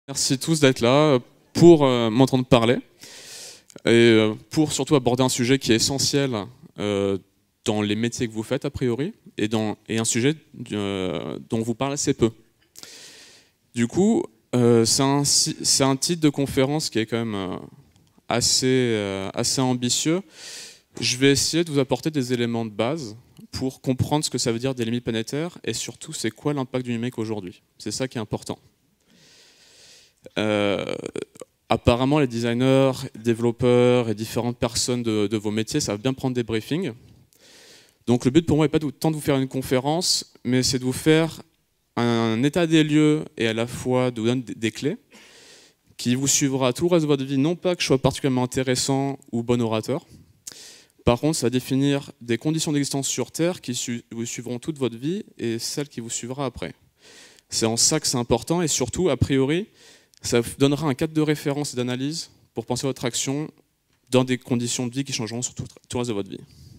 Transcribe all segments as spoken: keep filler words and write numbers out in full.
Merci tous d'être là pour euh, m'entendre parler et euh, pour surtout aborder un sujet qui est essentiel euh, dans les métiers que vous faites a priori et, dans, et un sujet euh, dont on vous parle assez peu. Du coup, euh, c'est un, c'est un titre de conférence qui est quand même euh, assez, euh, assez ambitieux. Je vais essayer de vous apporter des éléments de base pour comprendre ce que ça veut dire des limites planétaires et surtout c'est quoi l'impact du numérique aujourd'hui. C'est ça qui est important. Euh, apparemment, les designers, développeurs et différentes personnes de, de vos métiers savent bien prendre des briefings. Donc le but pour moi n'est pas de, tant de vous faire une conférence, mais c'est de vous faire un état des lieux et à la fois de vous donner des, des clés qui vous suivra tout le reste de votre vie. Non pas que je sois particulièrement intéressant ou bon orateur. Par contre, ça va définir des conditions d'existence sur Terre qui su vous suivront toute votre vie et celles qui vous suivra après. C'est en ça que c'est important et surtout, a priori, ça vous donnera un cadre de référence et d'analyse pour penser votre action dans des conditions de vie qui changeront sur tout, tout le reste de votre vie.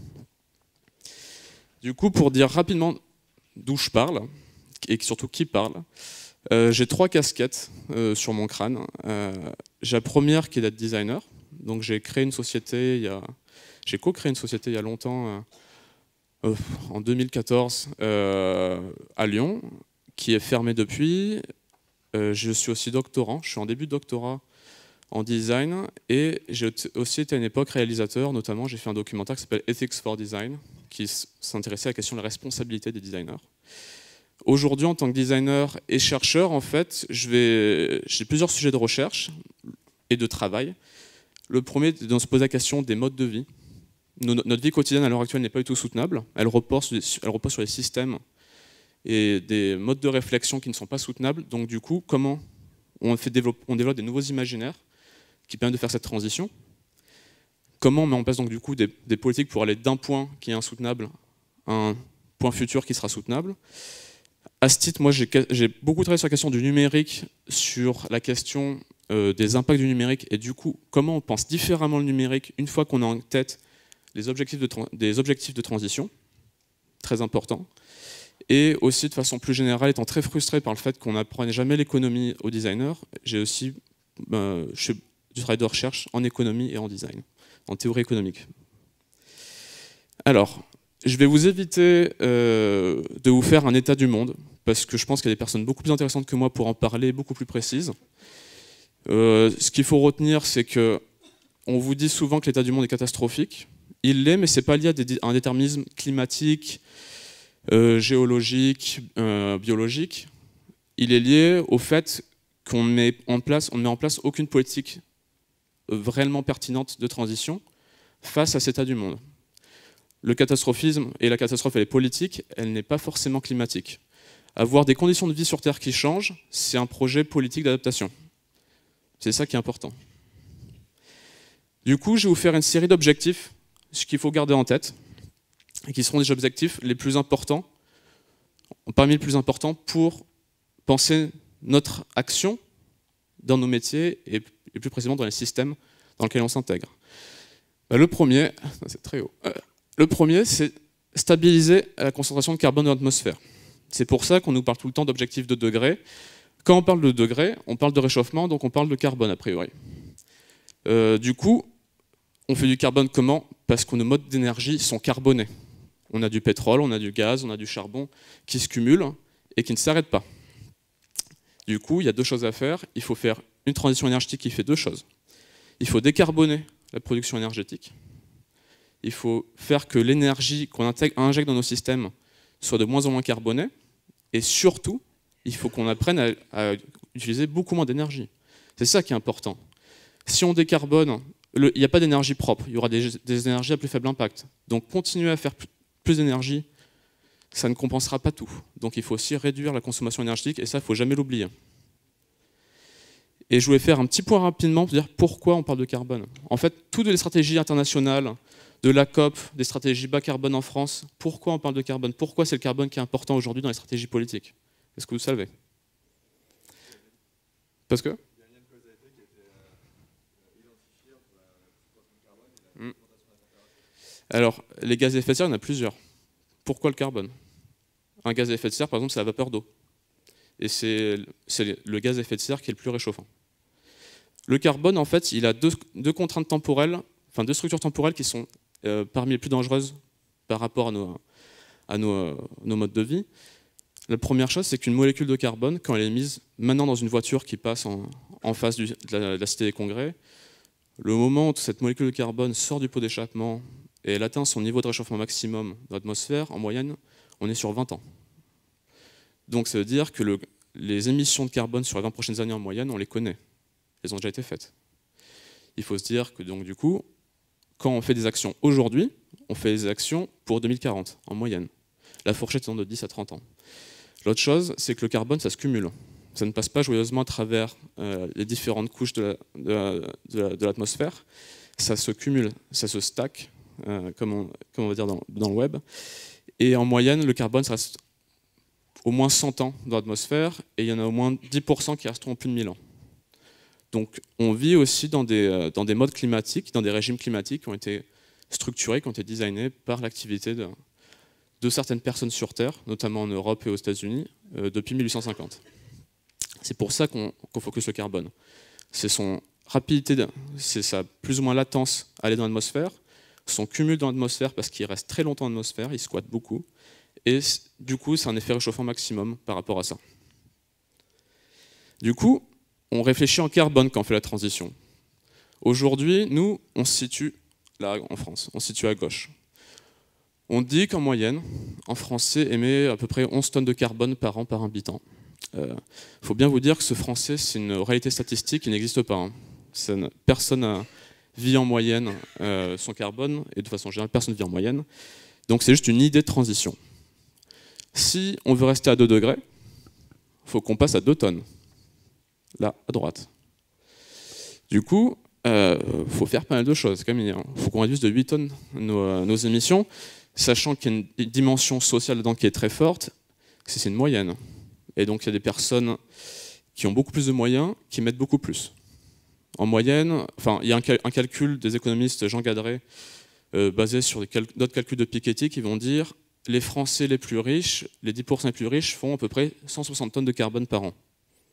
Du coup, pour dire rapidement d'où je parle, et surtout qui parle, euh, j'ai trois casquettes euh, sur mon crâne. Euh, j'ai la première qui est d'être designer. Donc j'ai créé une société, il y a, j'ai co-créé une société il y a longtemps, euh, euh, en deux mille quatorze, euh, à Lyon, qui est fermée depuis. Euh, je suis aussi doctorant, je suis en début de doctorat en design et j'ai aussi été à une époque réalisateur, notamment j'ai fait un documentaire qui s'appelle Ethics for Design, qui s'intéressait à la question de la responsabilité des designers. Aujourd'hui, en tant que designer et chercheur, en fait, j'ai plusieurs sujets de recherche et de travail. Le premier est de se poser la question des modes de vie. Notre vie quotidienne à l'heure actuelle n'est pas du tout soutenable, elle repose sur les, elle repose sur les systèmes et des modes de réflexion qui ne sont pas soutenables. Donc du coup, comment on, fait développe, on développe des nouveaux imaginaires qui permettent de faire cette transition? Comment on met en place donc du coup des, des politiques pour aller d'un point qui est insoutenable à un point futur qui sera soutenable? À ce titre, moi j'ai beaucoup travaillé sur la question du numérique, sur la question euh, des impacts du numérique et du coup, comment on pense différemment le numérique une fois qu'on a en tête les objectifs de, des objectifs de transition, très important. Et aussi, de façon plus générale, étant très frustré par le fait qu'on n'apprenait jamais l'économie aux designers, j'ai aussi euh, je fais du travail de recherche en économie et en design, en théorie économique. Alors, je vais vous éviter euh, de vous faire un état du monde, parce que je pense qu'il y a des personnes beaucoup plus intéressantes que moi pour en parler, beaucoup plus précises. Euh, ce qu'il faut retenir, c'est que on vous dit souvent que l'état du monde est catastrophique. Il l'est, mais ce n'est pas lié à, des, à un déterminisme climatique, Euh, géologique, euh, biologique. Il est lié au fait qu'on met en place, on ne met en place aucune politique vraiment pertinente de transition face à cet état du monde. Le catastrophisme et la catastrophe, elle est politique, elle n'est pas forcément climatique. Avoir des conditions de vie sur Terre qui changent, c'est un projet politique d'adaptation. C'est ça qui est important. Du coup, je vais vous faire une série d'objectifs, ce qu'il faut garder en tête, et qui seront des objectifs les plus importants, parmi les plus importants pour penser notre action dans nos métiers et plus précisément dans les systèmes dans lesquels on s'intègre. Le premier, c'est très haut. Le premier, c'est stabiliser la concentration de carbone dans l'atmosphère. C'est pour ça qu'on nous parle tout le temps d'objectifs de degrés. Quand on parle de degrés, on parle de réchauffement, donc on parle de carbone a priori. Euh, du coup, on fait du carbone comment? Parce que nos modes d'énergie sont carbonés. On a du pétrole, on a du gaz, on a du charbon qui se cumulent et qui ne s'arrêtent pas. Du coup, il y a deux choses à faire. Il faut faire une transition énergétique qui fait deux choses. Il faut décarboner la production énergétique. Il faut faire que l'énergie qu'on injecte dans nos systèmes soit de moins en moins carbonée. Et surtout, il faut qu'on apprenne à, à utiliser beaucoup moins d'énergie. C'est ça qui est important. Si on décarbone, le, il n'y a pas d'énergie propre. Il y aura des, des énergies à plus faible impact. Donc, continuer à faire plus plus d'énergie, ça ne compensera pas tout. Donc il faut aussi réduire la consommation énergétique, et ça, il ne faut jamais l'oublier. Et je voulais faire un petit point rapidement pour dire pourquoi on parle de carbone. En fait, toutes les stratégies internationales, de la COP, des stratégies bas carbone en France, pourquoi on parle de carbone? Pourquoi c'est le carbone qui est important aujourd'hui dans les stratégies politiques? Est-ce que vous savez? Parce que Alors, les gaz à effet de serre, il y en a plusieurs. Pourquoi le carbone? Un gaz à effet de serre, par exemple, c'est la vapeur d'eau. et c'est le gaz à effet de serre qui est le plus réchauffant. Le carbone, en fait, il a deux, deux contraintes temporelles, enfin deux structures temporelles qui sont euh, parmi les plus dangereuses par rapport à nos, à nos, euh, nos modes de vie. La première chose, c'est qu'une molécule de carbone, quand elle est mise maintenant dans une voiture qui passe en, en face du, de, la, de la Cité des Congrès, le moment où cette molécule de carbone sort du pot d'échappement et elle atteint son niveau de réchauffement maximum dans l'atmosphère, en moyenne, on est sur vingt ans. Donc ça veut dire que le, les émissions de carbone sur les vingt prochaines années en moyenne, on les connaît. Elles ont déjà été faites. Il faut se dire que donc, du coup, quand on fait des actions aujourd'hui, on fait des actions pour deux mille quarante, en moyenne. La fourchette étant de dix à trente ans. L'autre chose, c'est que le carbone, ça se cumule. Ça ne passe pas joyeusement à travers euh, les différentes couches de l'atmosphère. La, ça se cumule, ça se stack, euh, comme, on, comme on va dire dans, dans le web. Et en moyenne, le carbone, ça reste au moins cent ans dans l'atmosphère, et il y en a au moins dix pour cent qui resteront plus de mille ans. Donc on vit aussi dans des, dans des modes climatiques, dans des régimes climatiques qui ont été structurés, qui ont été designés par l'activité de, de certaines personnes sur Terre, notamment en Europe et aux États-Unis, euh, depuis mille huit cent cinquante. C'est pour ça qu'on qu'on focus le carbone. C'est son rapidité, c'est sa plus ou moins latence à aller dans l'atmosphère, son cumul dans l'atmosphère parce qu'il reste très longtemps dans l'atmosphère, il squatte beaucoup, et du coup c'est un effet réchauffant maximum par rapport à ça. Du coup, on réfléchit en carbone quand on fait la transition. Aujourd'hui, nous, on se situe là en France, on se situe à gauche. On dit qu'en moyenne, en Français, émet à peu près onze tonnes de carbone par an par habitant. Il euh, faut bien vous dire que ce Français, c'est une réalité statistique qui n'existe pas. Hein. Ne, personne ne vit en moyenne euh, son carbone, et de façon générale, personne ne vit en moyenne. Donc c'est juste une idée de transition. Si on veut rester à deux degrés, il faut qu'on passe à deux tonnes. Là, à droite. Du coup, il euh, faut faire pas mal de choses. Il faut qu'on réduise de huit tonnes nos, nos émissions, sachant qu'il y a une dimension sociale dedans qui est très forte, c'est une moyenne. Et donc il y a des personnes qui ont beaucoup plus de moyens, qui mettent beaucoup plus. En moyenne, enfin, il y a un, cal un calcul des économistes Jean Gadret, euh, basé sur d'autres cal calculs de Piketty, qui vont dire les Français les plus riches, les dix pour cent les plus riches, font à peu près cent soixante tonnes de carbone par an.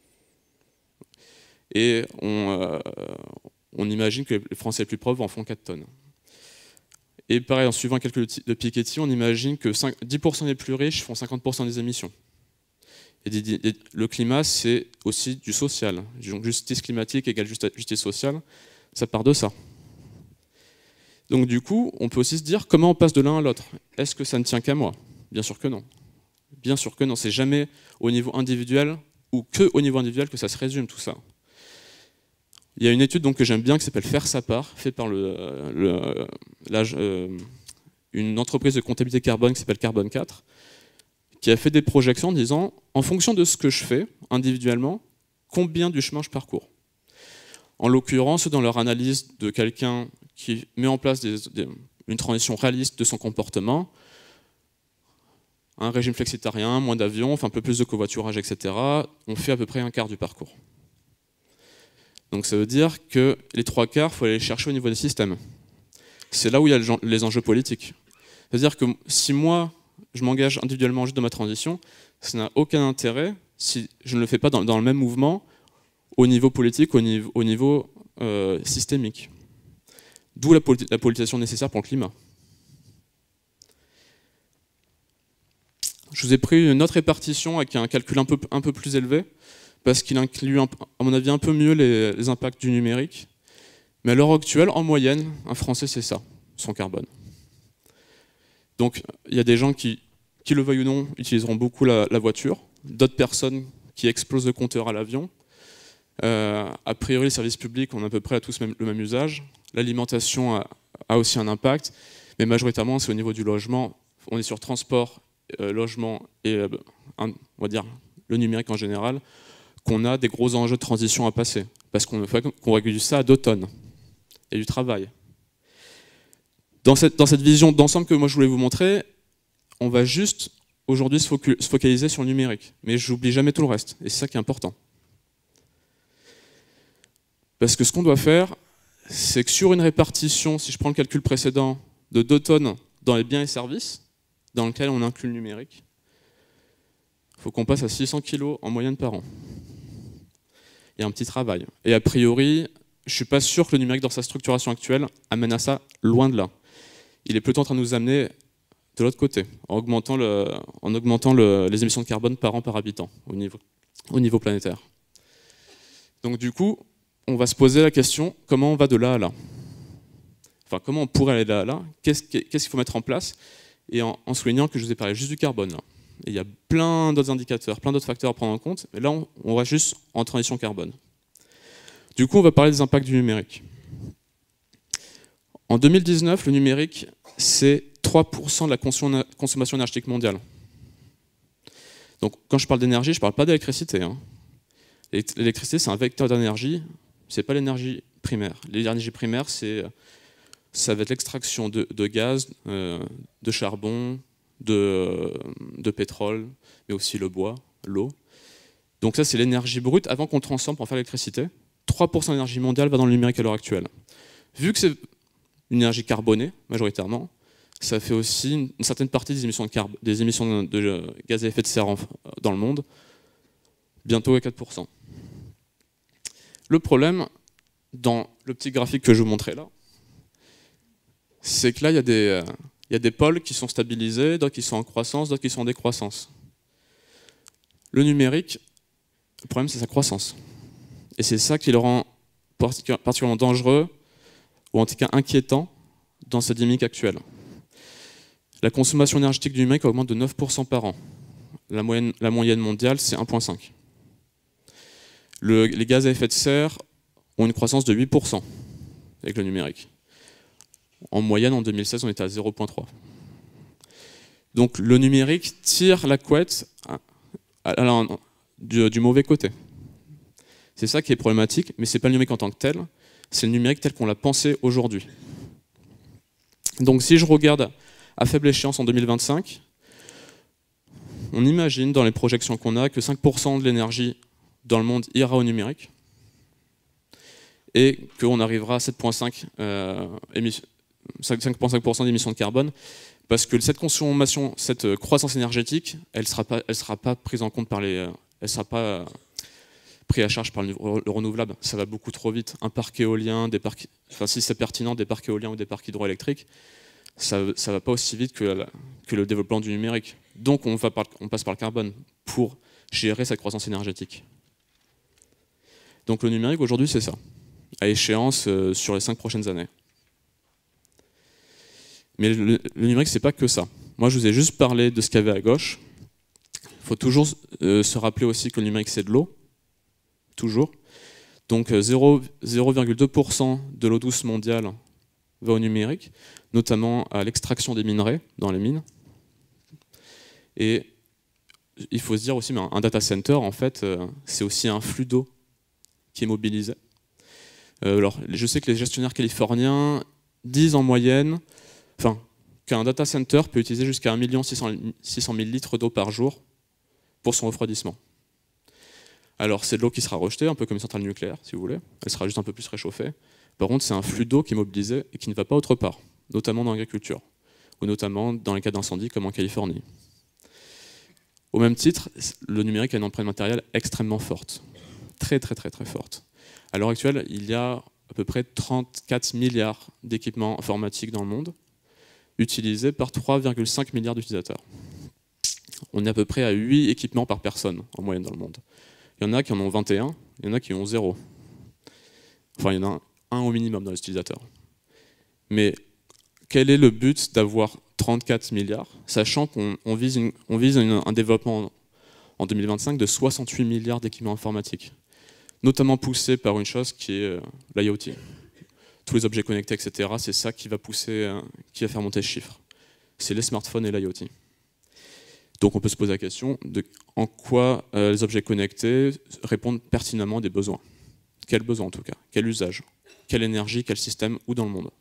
Et on, euh, on imagine que les Français les plus pauvres en font quatre tonnes. Et pareil, en suivant un calcul de Piketty, on imagine que dix pour cent des plus riches font cinquante pour cent des émissions. Et le climat, c'est aussi du social. Donc justice climatique égale justice sociale, ça part de ça. Donc du coup, on peut aussi se dire comment on passe de l'un à l'autre. Est-ce que ça ne tient qu'à moi? Bien sûr que non. Bien sûr que non, c'est jamais au niveau individuel ou que au niveau individuel que ça se résume tout ça. Il y a une étude donc, que j'aime bien qui s'appelle Faire sa part, faite par le, le, la, euh, une entreprise de comptabilité carbone qui s'appelle Carbone quatre, qui a fait des projections en disant, en fonction de ce que je fais individuellement, combien du chemin je parcours. En l'occurrence, dans leur analyse de quelqu'un qui met en place des, des, une transition réaliste de son comportement, un régime flexitarien, moins d'avions, enfin un peu plus de covoiturage, et cetera, on fait à peu près un quart du parcours. Donc ça veut dire que les trois quarts, il faut aller les chercher au niveau des systèmes. C'est là où il y a les enjeux politiques. C'est-à-dire que si moi, je m'engage individuellement juste dans ma transition, ça n'a aucun intérêt si je ne le fais pas dans, dans le même mouvement au niveau politique, au niveau, au niveau euh, systémique. D'où la, politi la politisation nécessaire pour le climat. Je vous ai pris une autre répartition avec un calcul un peu, un peu plus élevé, parce qu'il inclut, à mon avis, un peu mieux les, les impacts du numérique. Mais à l'heure actuelle, en moyenne, un Français, c'est ça, son carbone. Donc il y a des gens qui, qui le veuillent ou non, utiliseront beaucoup la, la voiture, d'autres personnes qui explosent le compteur à l'avion. Euh, a priori, les services publics, on a à peu près à tous même, le même usage. L'alimentation a, a aussi un impact, mais majoritairement, c'est au niveau du logement. On est sur transport, euh, logement et euh, un, on va dire le numérique en général, qu'on a des gros enjeux de transition à passer, parce qu'on qu'on réduit ça à deux tonnes et du travail. Dans cette, dans cette vision d'ensemble que moi je voulais vous montrer, on va juste aujourd'hui se, se focaliser sur le numérique. Mais j'oublie jamais tout le reste, et c'est ça qui est important. Parce que ce qu'on doit faire, c'est que sur une répartition, si je prends le calcul précédent, de deux tonnes dans les biens et services, dans lequel on inclut le numérique, Il faut qu'on passe à six cents kilos en moyenne par an. Il y a un petit travail. Et a priori, je ne suis pas sûr que le numérique dans sa structuration actuelle amène à ça, loin de là. Il est plutôt en train de nous amener de l'autre côté, en augmentant, le, en augmentant le, les émissions de carbone par an par habitant au niveau, au niveau planétaire. Donc du coup, on va se poser la question, comment on va de là à là? Enfin, comment on pourrait aller de là à là? Qu'est-ce qu'il faut mettre en place? Et en, en soulignant que je vous ai parlé juste du carbone, là. Et il y a plein d'autres indicateurs, plein d'autres facteurs à prendre en compte, mais là, on, on va juste en transition carbone. Du coup, on va parler des impacts du numérique. En deux mille dix-neuf, le numérique, c'est trois pour cent de la consommation énergétique mondiale. Donc, quand je parle d'énergie, je ne parle pas d'électricité. Hein. L'électricité, c'est un vecteur d'énergie, ce n'est pas l'énergie primaire. L'énergie primaire, c'est, ça va être l'extraction de, de gaz, euh, de charbon, de, de pétrole, mais aussi le bois, l'eau. Donc ça, c'est l'énergie brute avant qu'on transforme pour en faire l'électricité. trois pour cent de l'énergie mondiale va dans le numérique à l'heure actuelle. Vu que c'est une énergie carbonée, majoritairement, ça fait aussi une, une certaine partie des émissions de, carb, des émissions de, de gaz à effet de serre en, dans le monde, bientôt à quatre pour cent. Le problème, dans le petit graphique que je vous montrais là, c'est que là, il y a des, il y a des pôles qui sont stabilisés, d'autres qui sont en croissance, d'autres qui sont en décroissance. Le numérique, le problème, c'est sa croissance. Et c'est ça qui le rend particulièrement dangereux, ou en tout cas inquiétant, dans cette dynamique actuelle. La consommation énergétique du numérique augmente de neuf pour cent par an. La moyenne, la moyenne mondiale, c'est un virgule cinq. Le, les gaz à effet de serre ont une croissance de huit pour cent avec le numérique. En moyenne, en deux mille seize, on était à zéro virgule trois. Donc le numérique tire la couette à, à, à, du, du mauvais côté. C'est ça qui est problématique, mais ce n'est pas le numérique en tant que tel, c'est le numérique tel qu'on l'a pensé aujourd'hui. Donc si je regarde à faible échéance en deux mille vingt-cinq, on imagine dans les projections qu'on a que cinq pour cent de l'énergie dans le monde ira au numérique et qu'on arrivera à sept virgule cinq pour cent d'émissions de carbone parce que cette consommation, cette croissance énergétique, elle ne sera pas, elle sera pas prise en compte par les... Elle sera pas pris à charge par le renouvelable. Ça va beaucoup trop vite. Un parc éolien, des parcs, enfin, si c'est pertinent, des parcs éoliens ou des parcs hydroélectriques, ça ne va pas aussi vite que, la, que le développement du numérique. Donc on, va par, on passe par le carbone pour gérer cette croissance énergétique. Donc le numérique aujourd'hui c'est ça, à échéance euh, sur les cinq prochaines années. Mais le, le numérique c'est pas que ça. Moi je vous ai juste parlé de ce qu'il y avait à gauche. Il faut toujours euh, se rappeler aussi que le numérique c'est de l'eau, toujours. Donc zéro virgule deux pour cent de l'eau douce mondiale va au numérique, notamment à l'extraction des minerais dans les mines. Et il faut se dire aussi, mais un data center, en fait, euh, c'est aussi un flux d'eau qui est mobilisé. Euh, alors, je sais que les gestionnaires californiens disent en moyenne, enfin, qu'un data center peut utiliser jusqu'à un million six cent mille litres d'eau par jour pour son refroidissement. Alors, c'est de l'eau qui sera rejetée, un peu comme une centrale nucléaire, si vous voulez. Elle sera juste un peu plus réchauffée. Par contre, c'est un flux d'eau qui est mobilisé et qui ne va pas autre part, notamment dans l'agriculture, ou notamment dans les cas d'incendie comme en Californie. Au même titre, le numérique a une empreinte matérielle extrêmement forte, très très très très forte. À l'heure actuelle, il y a à peu près trente-quatre milliards d'équipements informatiques dans le monde, utilisés par trois virgule cinq milliards d'utilisateurs. On est à peu près à huit équipements par personne en moyenne dans le monde. Il y en a qui en ont vingt et un, il y en a qui en ont zéro. Enfin, il y en a un au minimum dans les utilisateurs. Mais quel est le but d'avoir trente-quatre milliards, sachant qu'on on vise, une, on vise une, un développement en deux mille vingt-cinq de soixante-huit milliards d'équipements informatiques, notamment poussé par une chose qui est euh, l'I O T. Tous les objets connectés, et cetera, c'est ça qui va pousser, euh, qui va faire monter ce chiffre. C'est les smartphones et l'I O T. Donc on peut se poser la question de en quoi euh, les objets connectés répondent pertinemment à des besoins. Quels besoins en tout cas? Quel usage? Quelle énergie? Quel système? Où dans le monde?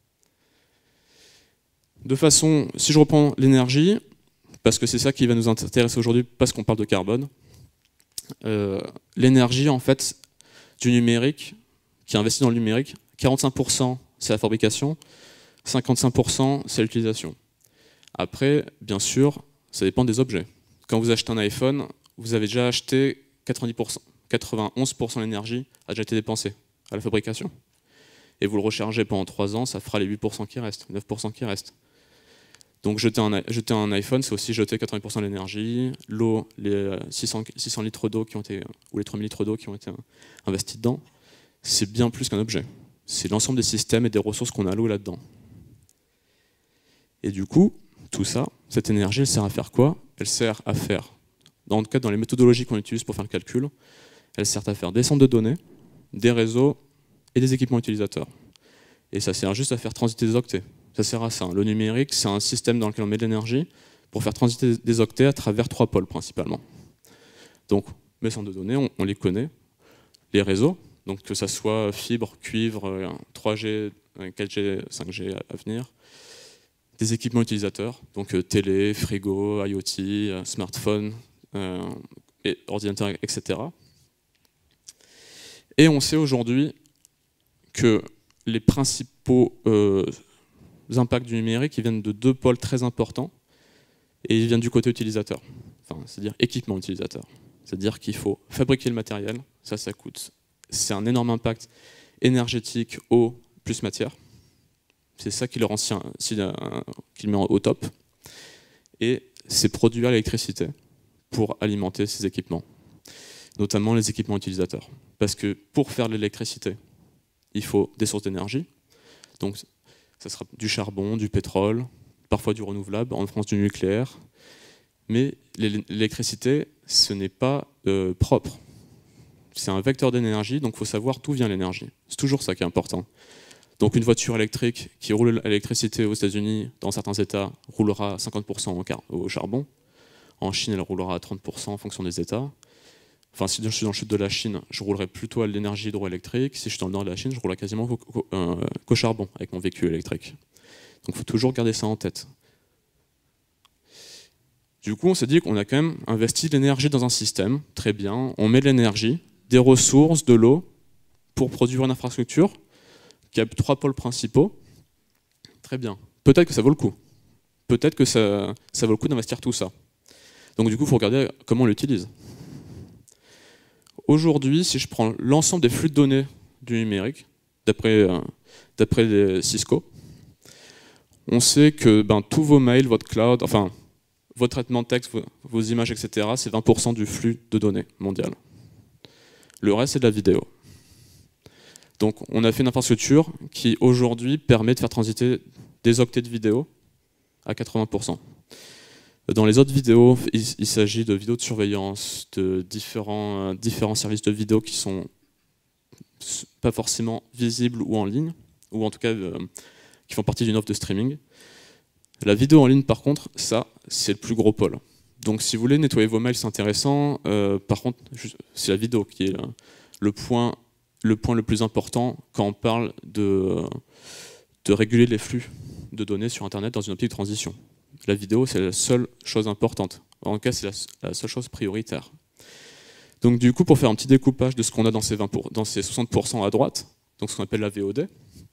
De façon, si je reprends l'énergie, parce que c'est ça qui va nous intéresser aujourd'hui, parce qu'on parle de carbone, euh, l'énergie en fait du numérique, qui est investi dans le numérique, quarante-cinq pour cent c'est la fabrication, cinquante-cinq pour cent c'est l'utilisation. Après, bien sûr, ça dépend des objets. quand vous achetez un iPhone, vous avez déjà acheté quatre-vingt-dix pour cent, quatre-vingt-onze pour cent de l'énergie a déjà été dépensée à la fabrication. Et vous le rechargez pendant trois ans, ça fera les huit pour cent qui restent, neuf pour cent qui restent. Donc jeter un, jeter un iPhone, c'est aussi jeter quatre-vingts pour cent de l'énergie, l'eau, les six cents, six cents litres d'eau qui ont été, ou les trois mille litres d'eau qui ont été investis dedans, c'est bien plus qu'un objet. C'est l'ensemble des systèmes et des ressources qu'on a allouées là-dedans. Et du coup, tout ça, cette énergie, elle sert à faire quoi? Elle sert à faire, dans le cas dans les méthodologies qu'on utilise pour faire le calcul, elle sert à faire des centres de données, des réseaux et des équipements utilisateurs. Et ça sert juste à faire transiter des octets. Ça sert à ça. Le numérique, c'est un système dans lequel on met de l'énergie pour faire transiter des octets à travers trois pôles principalement. Donc, mes centres de données, on, on les connaît. Les réseaux, donc que ça soit fibre, cuivre, trois G, quatre G, cinq G à venir. Des équipements utilisateurs, donc euh, télé, frigo, IoT, euh, smartphone, euh, et ordinateur, et cetera. Et on sait aujourd'hui que les principaux euh, impacts du numérique ils viennent de deux pôles très importants, et ils viennent du côté utilisateur, enfin, c'est-à-dire équipement utilisateur. C'est-à-dire qu'il faut fabriquer le matériel, ça, ça coûte. C'est un énorme impact énergétique, eau, plus matière. C'est ça qui le rend si, si, euh, qui le met au top. Et c'est produire l'électricité pour alimenter ces équipements, notamment les équipements utilisateurs. Parce que pour faire de l'électricité, il faut des sources d'énergie. Donc ça sera du charbon, du pétrole, parfois du renouvelable, en France du nucléaire. Mais l'électricité, ce n'est pas euh, propre. C'est un vecteur d'énergie, donc il faut savoir d'où vient l'énergie. C'est toujours ça qui est important. Donc une voiture électrique qui roule à l'électricité aux États-Unis, dans certains États, roulera à cinquante pour cent au charbon. En Chine, elle roulera à trente pour cent en fonction des États. Enfin, si je suis dans le sud de la Chine, je roulerai plutôt à l'énergie hydroélectrique. Si je suis dans le nord de la Chine, je roulerai quasiment qu'au euh, qu'au charbon avec mon véhicule électrique. Donc il faut toujours garder ça en tête. Du coup, on s'est dit qu'on a quand même investi de l'énergie dans un système. Très bien, on met de l'énergie, des ressources, de l'eau, pour produire une infrastructure qui a trois pôles principaux. Très bien. Peut-être que ça vaut le coup. Peut-être que ça, ça vaut le coup d'investir tout ça. Donc du coup, il faut regarder comment on l'utilise. Aujourd'hui, si je prends l'ensemble des flux de données du numérique, d'après euh, d'après les Cisco, on sait que ben, tous vos mails, votre cloud, enfin, votre traitement de texte, vos, vos images, et cetera, c'est vingt pour cent du flux de données mondial. Le reste, c'est de la vidéo. Donc on a fait une infrastructure qui aujourd'hui permet de faire transiter des octets de vidéo à quatre-vingts pour cent. Dans les autres vidéos, il, il s'agit de vidéos de surveillance, de différents, euh, différents services de vidéo qui sont pas forcément visibles ou en ligne, ou en tout cas euh, qui font partie d'une offre de streaming. La vidéo en ligne, par contre, ça, c'est le plus gros pôle. Donc si vous voulez nettoyer vos mails, c'est intéressant. Euh, par contre, c'est la vidéo qui est le, le point le point le plus important quand on parle de, de réguler les flux de données sur Internet dans une optique de transition. La vidéo, c'est la seule chose importante. En tout cas, c'est la, la seule chose prioritaire. Donc du coup, pour faire un petit découpage de ce qu'on a dans ces, vingt pour, dans ces soixante pour cent à droite, donc ce qu'on appelle la V O D,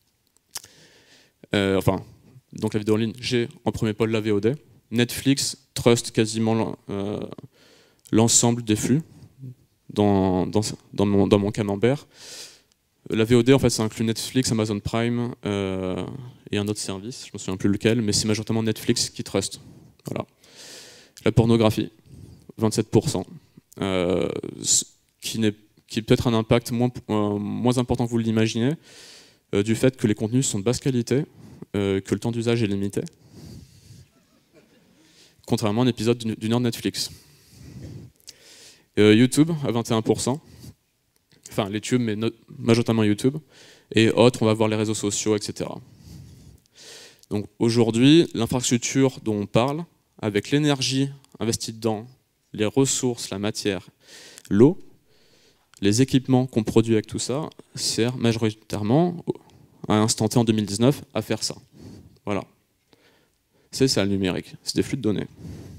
euh, enfin, donc la vidéo en ligne, j'ai en premier pôle la V O D. Netflix trust quasiment euh, l'ensemble des flux. Dans, dans, dans, mon, dans mon camembert. La V O D, en fait, ça inclut Netflix, Amazon Prime euh, et un autre service, je ne me souviens plus lequel, mais c'est majoritairement Netflix qui trust. Voilà. La pornographie, vingt-sept pour cent, euh, qui, n'est, qui est peut-être un impact moins, euh, moins important que vous l'imaginez, euh, du fait que les contenus sont de basse qualité, euh, que le temps d'usage est limité, contrairement à un épisode d'une heure de Netflix. Euh, YouTube à vingt et un pour cent, enfin les tubes, mais majoritairement YouTube, et autres, on va voir les réseaux sociaux, et cetera. Donc aujourd'hui, l'infrastructure dont on parle, avec l'énergie investie dedans, les ressources, la matière, l'eau, les équipements qu'on produit avec tout ça, sert majoritairement, à l'instant T en deux mille dix-neuf, à faire ça. Voilà. C'est ça le numérique, c'est des flux de données.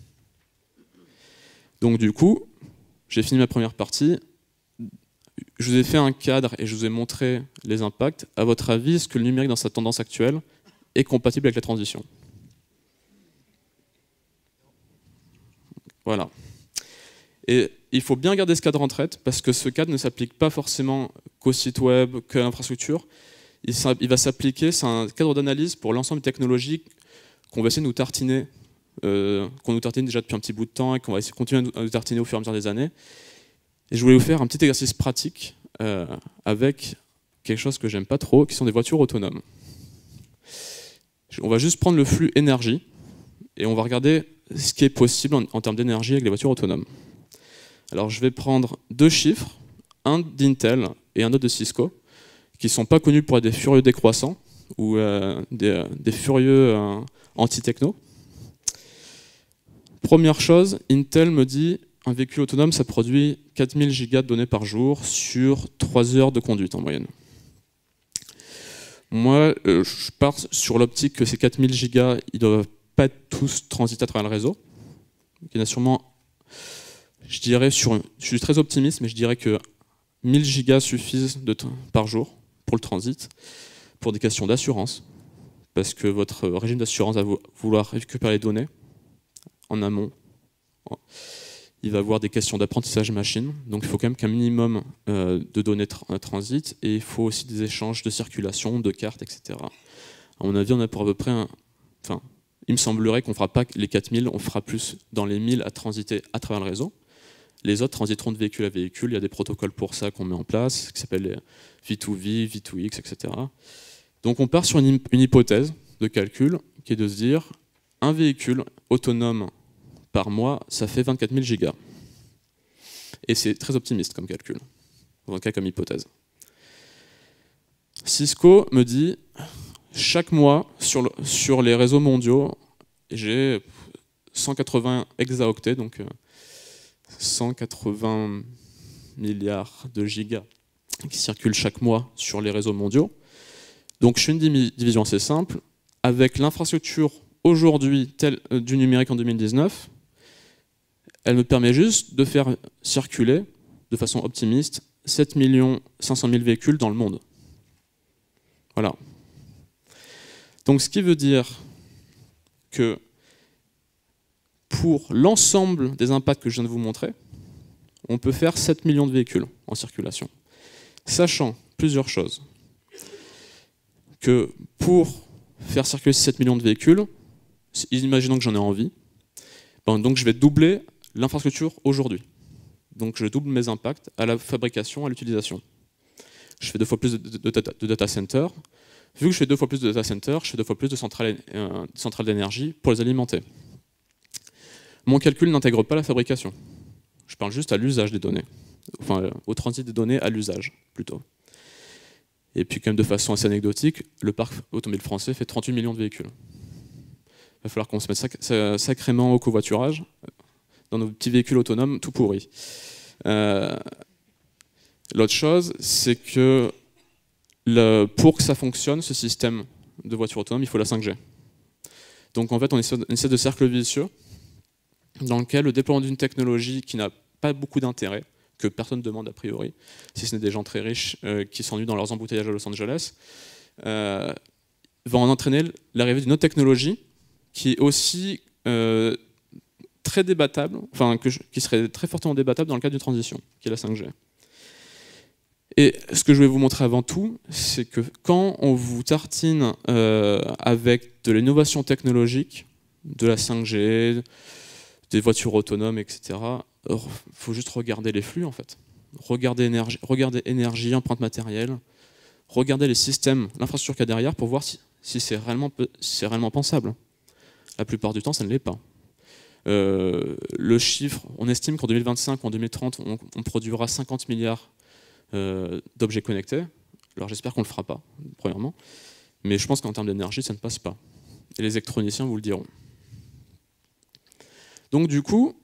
Donc du coup, j'ai fini ma première partie. Je vous ai fait un cadre et je vous ai montré les impacts. À votre avis, est-ce que le numérique dans sa tendance actuelle est compatible avec la transition? Voilà. Et il faut bien garder ce cadre en tête, parce que ce cadre ne s'applique pas forcément qu'au site web, qu'à l'infrastructure. Il, il va s'appliquer, c'est un cadre d'analyse pour l'ensemble des technologies qu'on va essayer de nous tartiner, euh, qu'on nous tartine déjà depuis un petit bout de temps et qu'on va essayer de continuer à nous tartiner au fur et à mesure des années. Et je voulais vous faire un petit exercice pratique euh, avec quelque chose que j'aime pas trop, qui sont des voitures autonomes. On va juste prendre le flux énergie et on va regarder ce qui est possible en, en termes d'énergie avec les voitures autonomes. Alors je vais prendre deux chiffres, un d'Intel et un autre de Cisco, qui ne sont pas connus pour être des furieux décroissants ou euh, des, des furieux euh, anti-techno. Première chose, Intel me dit un véhicule autonome, ça produit quatre mille gigas de données par jour sur trois heures de conduite en moyenne. Moi, euh, je pars sur l'optique que ces quatre mille gigas, ils ne doivent pas tous transiter à travers le réseau. Il y en a sûrement, je dirais, sur, je suis très optimiste, mais je dirais que mille gigas suffisent de par jour pour le transit, pour des questions d'assurance, parce que votre régime d'assurance va vouloir récupérer les données en amont. Il va avoir des questions d'apprentissage machine, donc il faut quand même qu'un minimum euh, de données tra transitent, et il faut aussi des échanges de circulation, de cartes, et cetera. À mon avis, on a pour à peu près un... Enfin, il me semblerait qu'on ne fera pas les quatre mille, on fera plus dans les mille à transiter à travers le réseau. Les autres transiteront de véhicule à véhicule, il y a des protocoles pour ça qu'on met en place, qui s'appellent V deux V, V deux X, et cetera. Donc on part sur une, une hypothèse de calcul, qui est de se dire, un véhicule autonome par mois, ça fait vingt-quatre mille gigas. Et c'est très optimiste comme calcul, en tout cas comme hypothèse. Cisco me dit, chaque mois, sur, le, sur les réseaux mondiaux, j'ai cent quatre-vingts hexaoctets, donc cent quatre-vingts milliards de gigas qui circulent chaque mois sur les réseaux mondiaux. Donc je fais une division assez simple. Avec l'infrastructure aujourd'hui euh, du numérique en deux mille dix-neuf, elle me permet juste de faire circuler, de façon optimiste, sept millions cinq cent mille véhicules dans le monde. Voilà. Donc ce qui veut dire que pour l'ensemble des impacts que je viens de vous montrer, on peut faire sept millions de véhicules en circulation. Sachant plusieurs choses. Que pour faire circuler ces sept millions de véhicules, imaginons que j'en ai envie, ben donc je vais doubler l'infrastructure aujourd'hui. Donc je double mes impacts à la fabrication, à l'utilisation. Je fais deux fois plus de, de, de, de data centers. Vu que je fais deux fois plus de data centers, je fais deux fois plus de centrales, euh, centrales d'énergie pour les alimenter. Mon calcul n'intègre pas la fabrication. Je parle juste à l'usage des données. Enfin, au transit des données à l'usage, plutôt. Et puis, quand même, de façon assez anecdotique, le parc automobile français fait trente-huit millions de véhicules. Il va falloir qu'on se mette sac sacrément au covoiturage dans nos petits véhicules autonomes tout pourris. Euh, L'autre chose, c'est que le, pour que ça fonctionne, ce système de voiture autonome, il faut la cinq G. Donc, en fait, on essaie, on essaie de cercle vicieux dans lequel le déploiement d'une technologie qui n'a pas beaucoup d'intérêt, que personne ne demande a priori, si ce n'est des gens très riches euh, qui s'ennuient dans leurs embouteillages à Los Angeles, euh, va en entraîner l'arrivée d'une autre technologie qui est aussi euh, très débattable, enfin que je, qui serait très fortement débattable dans le cadre d'une transition, qui est la cinq G. Et ce que je vais vous montrer avant tout, c'est que quand on vous tartine euh, avec de l'innovation technologique, de la cinq G, des voitures autonomes, et cetera, il faut juste regarder les flux en fait. Regarder énergie, regarder énergie, empreinte matérielle, regarder les systèmes, l'infrastructure qu'il y a derrière pour voir si, si c'est réellement, si réellement pensable. La plupart du temps, ça ne l'est pas. Euh, le chiffre, on estime qu'en deux mille vingt-cinq ou en deux mille trente, on, on produira cinquante milliards euh, d'objets connectés. Alors j'espère qu'on ne le fera pas, premièrement. Mais je pense qu'en termes d'énergie, ça ne passe pas. Et les électroniciens vous le diront. Donc du coup,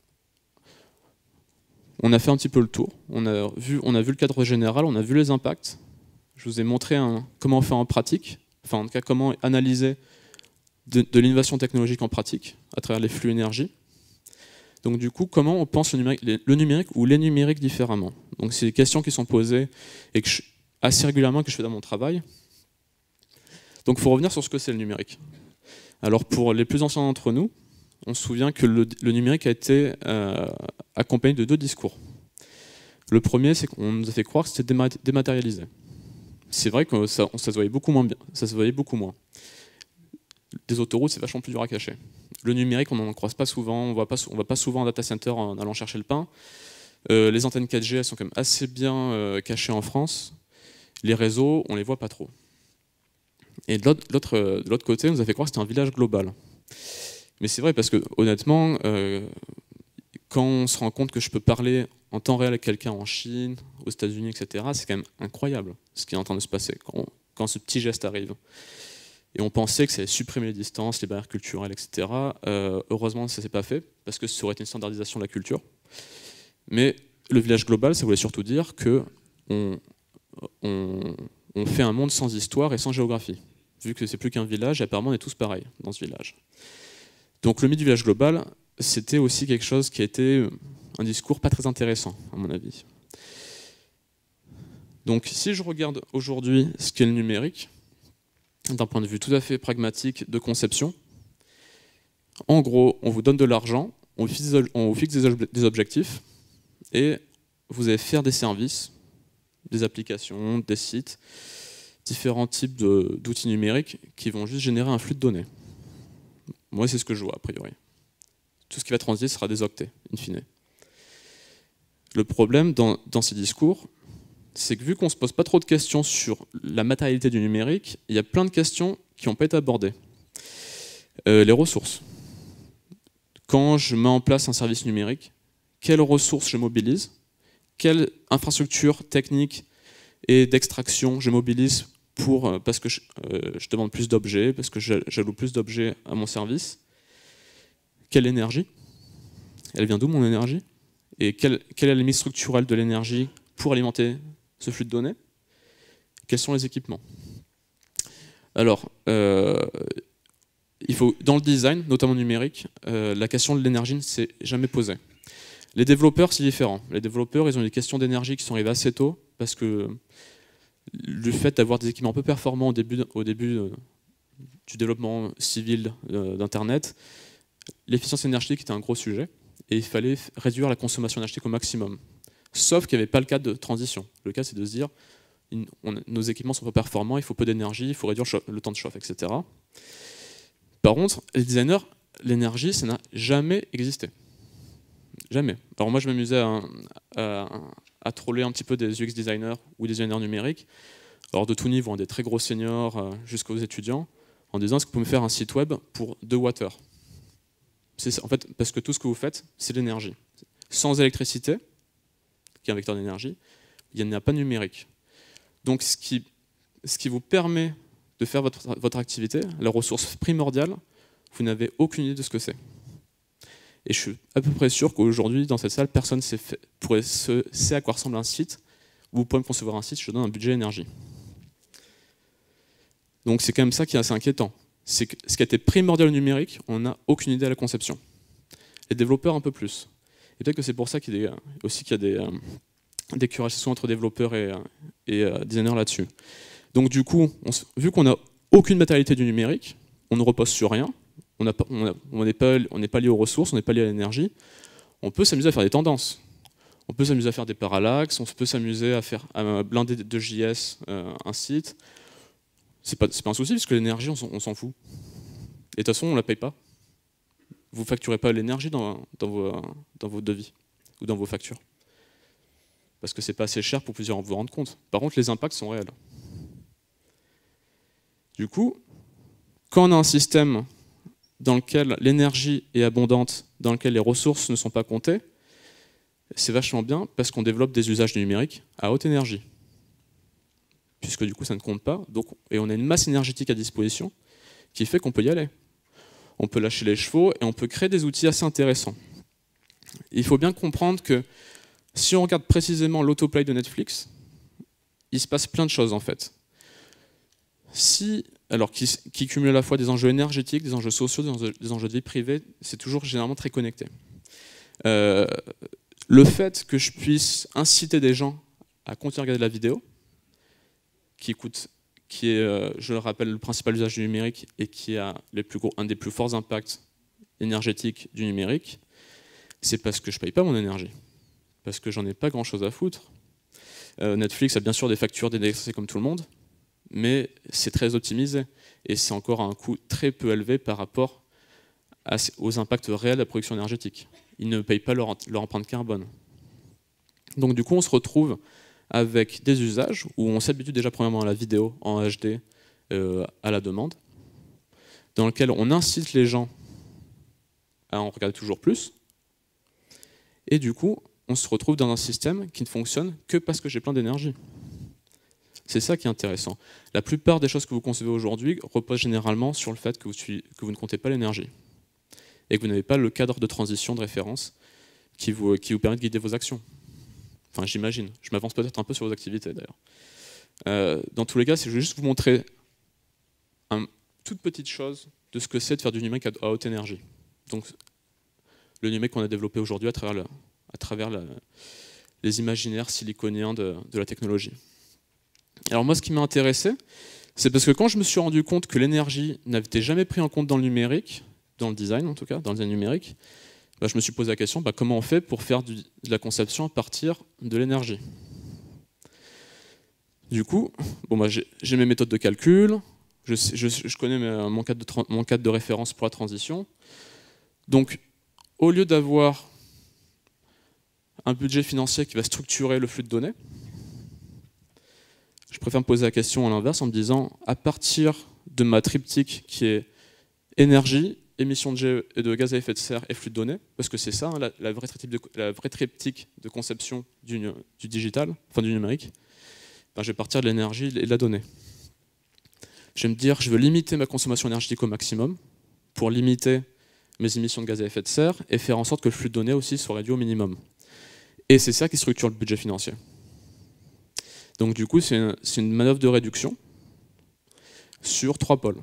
on a fait un petit peu le tour. On a vu, on a vu le cadre général, on a vu les impacts. Je vous ai montré un, comment on fait en pratique, enfin en tout cas comment analyser de, de l'innovation technologique en pratique à travers les flux énergie. Donc du coup, comment on pense le numérique, les, le numérique ou les numériques différemment. Donc c'est des questions qui sont posées et que je, assez régulièrement que je fais dans mon travail. Donc il faut revenir sur ce que c'est le numérique. Alors pour les plus anciens d'entre nous, on se souvient que le, le numérique a été euh, accompagné de deux discours. Le premier, c'est qu'on nous a fait croire que c'était dématérialisé. C'est vrai que ça, ça se voyait beaucoup moins bien, ça se voyait beaucoup moins. Des autoroutes, c'est vachement plus dur à cacher. Le numérique, on n'en croise pas souvent, on ne va pas souvent en data center en allant chercher le pain. Euh, les antennes quatre G, elles sont quand même assez bien euh, cachées en France. Les réseaux, on ne les voit pas trop. Et de l'autre côté, on nous a fait croire que c'était un village global. Mais c'est vrai, parce que honnêtement, euh, quand on se rend compte que je peux parler en temps réel avec quelqu'un en Chine, aux États-Unis, et cetera, c'est quand même incroyable ce qui est en train de se passer quand, on, quand ce petit geste arrive. Et on pensait que ça allait supprimer les distances, les barrières culturelles, et cetera. Euh, heureusement, ça ne s'est pas fait, parce que ça aurait été une standardisation de la culture. Mais le village global, ça voulait surtout dire qu'on on, on fait un monde sans histoire et sans géographie. Vu que c'est plus qu'un village, et apparemment on est tous pareils dans ce village. Donc le mythe du village global, c'était aussi quelque chose qui a été un discours pas très intéressant, à mon avis. Donc si je regarde aujourd'hui ce qu'est le numérique, d'un point de vue tout à fait pragmatique de conception, en gros, on vous donne de l'argent, on vous fixe des objectifs, et vous allez faire des services, des applications, des sites, différents types d'outils numériques qui vont juste générer un flux de données. Moi, c'est ce que je vois, a priori. Tout ce qui va transiter sera des octets, in fine. Le problème dans, dans ces discours, c'est que vu qu'on ne se pose pas trop de questions sur la matérialité du numérique, il y a plein de questions qui n'ont pas été abordées. Euh, les ressources. Quand je mets en place un service numérique, quelles ressources je mobilise, quelle infrastructure technique et d'extraction je mobilise pour, parce que je, euh, je demande plus d'objets, parce que j'alloue plus d'objets à mon service. Quelle énergie? Elle vient d'où mon énergie? Et quelle, quelle est la limite structurelle de l'énergie pour alimenter ce flux de données? Quels sont les équipements? Alors, euh, il faut, dans le design, notamment numérique, euh, la question de l'énergie ne s'est jamais posée. Les développeurs, c'est différent. Les développeurs, ils ont des questions d'énergie qui sont arrivées assez tôt, parce que le fait d'avoir des équipements un peu performants au début, au début euh, du développement civil euh, d'Internet, l'efficience énergétique était un gros sujet, et il fallait réduire la consommation énergétique au maximum. Sauf qu'il n'y avait pas le cas de transition. Le cas, c'est de se dire, on, nos équipements sont pas performants, il faut peu d'énergie, il faut réduire le temps de chauffe, et cetera. Par contre, les designers, l'énergie, ça n'a jamais existé. Jamais. Alors moi, je m'amusais à, à, à troller un petit peu des U X designers ou des designers numériques, alors de tout niveau, hein, des très gros seniors euh, jusqu'aux étudiants, en disant, est-ce que vous pouvez me faire un site web pour deux watts heure? C'est en fait parce que tout ce que vous faites, c'est l'énergie. Sans électricité, qui est un vecteur d'énergie, il n'y a pas de numérique. Donc ce qui, ce qui vous permet de faire votre, votre activité, la ressource primordiale, vous n'avez aucune idée de ce que c'est. Et je suis à peu près sûr qu'aujourd'hui, dans cette salle, personne sait, fait, pourrait se, sait à quoi ressemble un site. Vous pouvez me concevoir un site, je donne un budget énergie. Donc c'est quand même ça qui est assez inquiétant. C'est que ce qui a été primordial au numérique, on n'a aucune idée à la conception. Les développeurs un peu plus. Et peut-être que c'est pour ça qu'il y a des, aussi qu'il y a des, euh, des curations entre développeurs et, et euh, designers là-dessus. Donc du coup, on, vu qu'on n'a aucune matérialité du numérique, on ne repose sur rien, on n'est pas, pas lié aux ressources, on n'est pas lié à l'énergie, on peut s'amuser à faire des tendances. On peut s'amuser à faire des parallaxes, on peut s'amuser à, faire, à blinder de J S euh, un site. C'est pas, pas un souci, parce que l'énergie, on s'en fout. Et de toute façon, on ne la paye pas. Vous ne facturez pas l'énergie dans, dans, vos, dans vos devis ou dans vos factures. Parce que ce n'est pas assez cher pour plusieurs vous rendre compte. Par contre, les impacts sont réels. Du coup, quand on a un système dans lequel l'énergie est abondante, dans lequel les ressources ne sont pas comptées, c'est vachement bien parce qu'on développe des usages du numérique à haute énergie. Puisque du coup ça ne compte pas, donc, et on a une masse énergétique à disposition qui fait qu'on peut y aller. On peut lâcher les chevaux et on peut créer des outils assez intéressants. Il faut bien comprendre que si on regarde précisément l'autoplay de Netflix, il se passe plein de choses en fait. Si, alors qui, qui cumule à la fois des enjeux énergétiques, des enjeux sociaux, des enjeux, des enjeux de vie privée, c'est toujours généralement très connecté. Euh, le fait que je puisse inciter des gens à continuer à regarder la vidéo, qui coûte, qui est, euh, je le rappelle, le principal usage du numérique et qui a les plus gros, un des plus forts impacts énergétique du numérique, c'est parce que je ne paye pas mon énergie, parce que j'en ai pas grand-chose à foutre. Euh, Netflix a bien sûr des factures d'électricité comme tout le monde, mais c'est très optimisé, et c'est encore à un coût très peu élevé par rapport à, aux impacts réels de la production énergétique. Ils ne payent pas leur, leur empreinte carbone. Donc du coup, on se retrouve avec des usages où on s'habitue déjà premièrement à la vidéo en H D euh, à la demande, dans lequel on incite les gens à en regarder toujours plus, et du coup, on se retrouve dans un système qui ne fonctionne que parce que j'ai plein d'énergie. C'est ça qui est intéressant. La plupart des choses que vous concevez aujourd'hui reposent généralement sur le fait que vous, que vous ne comptez pas l'énergie, et que vous n'avez pas le cadre de transition de référence qui vous, qui vous permet de guider vos actions. Enfin, j'imagine. Je m'avance peut-être un peu sur vos activités, d'ailleurs. Euh, dans tous les cas, je vais juste vous montrer une toute petite chose de ce que c'est de faire du numérique à haute énergie. Donc, le numérique qu'on a développé aujourd'hui à travers, le, à travers la, les imaginaires siliconiens de, de la technologie. Alors moi, ce qui m'a intéressé, c'est parce que quand je me suis rendu compte que l'énergie n'avait jamais pris en compte dans le numérique, dans le design en tout cas, dans le design numérique, bah, je me suis posé la question, bah, comment on fait pour faire du, de la conception à partir de l'énergie? Du coup, bon, bah, j'ai mes méthodes de calcul, je, je, je connais mes, mon, cadre de, mon cadre de référence pour la transition. Donc, au lieu d'avoir un budget financier qui va structurer le flux de données, je préfère me poser la question à l'inverse en me disant, à partir de ma triptyque qui est énergie, émissions de, de gaz à effet de serre et flux de données, parce que c'est ça hein, la, la, vraie de, la vraie triptyque de conception du, du digital, enfin du numérique, ben, je vais partir de l'énergie et de la donnée. Je vais me dire, je veux limiter ma consommation énergétique au maximum pour limiter mes émissions de gaz à effet de serre et faire en sorte que le flux de données aussi soit réduit au minimum. Et c'est ça qui structure le budget financier. Donc du coup, c'est une, une manœuvre de réduction sur trois pôles.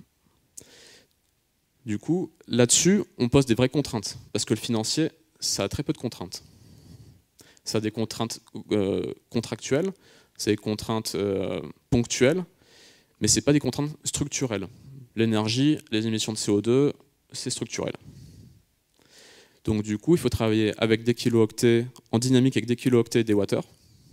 Du coup, là-dessus, on pose des vraies contraintes, parce que le financier, ça a très peu de contraintes. Ça a des contraintes euh, contractuelles, c'est des contraintes euh, ponctuelles, mais ce n'est pas des contraintes structurelles. L'énergie, les émissions de C O deux, c'est structurel. Donc du coup, il faut travailler avec des kilooctets, en dynamique avec des kilooctets et des watt-heures,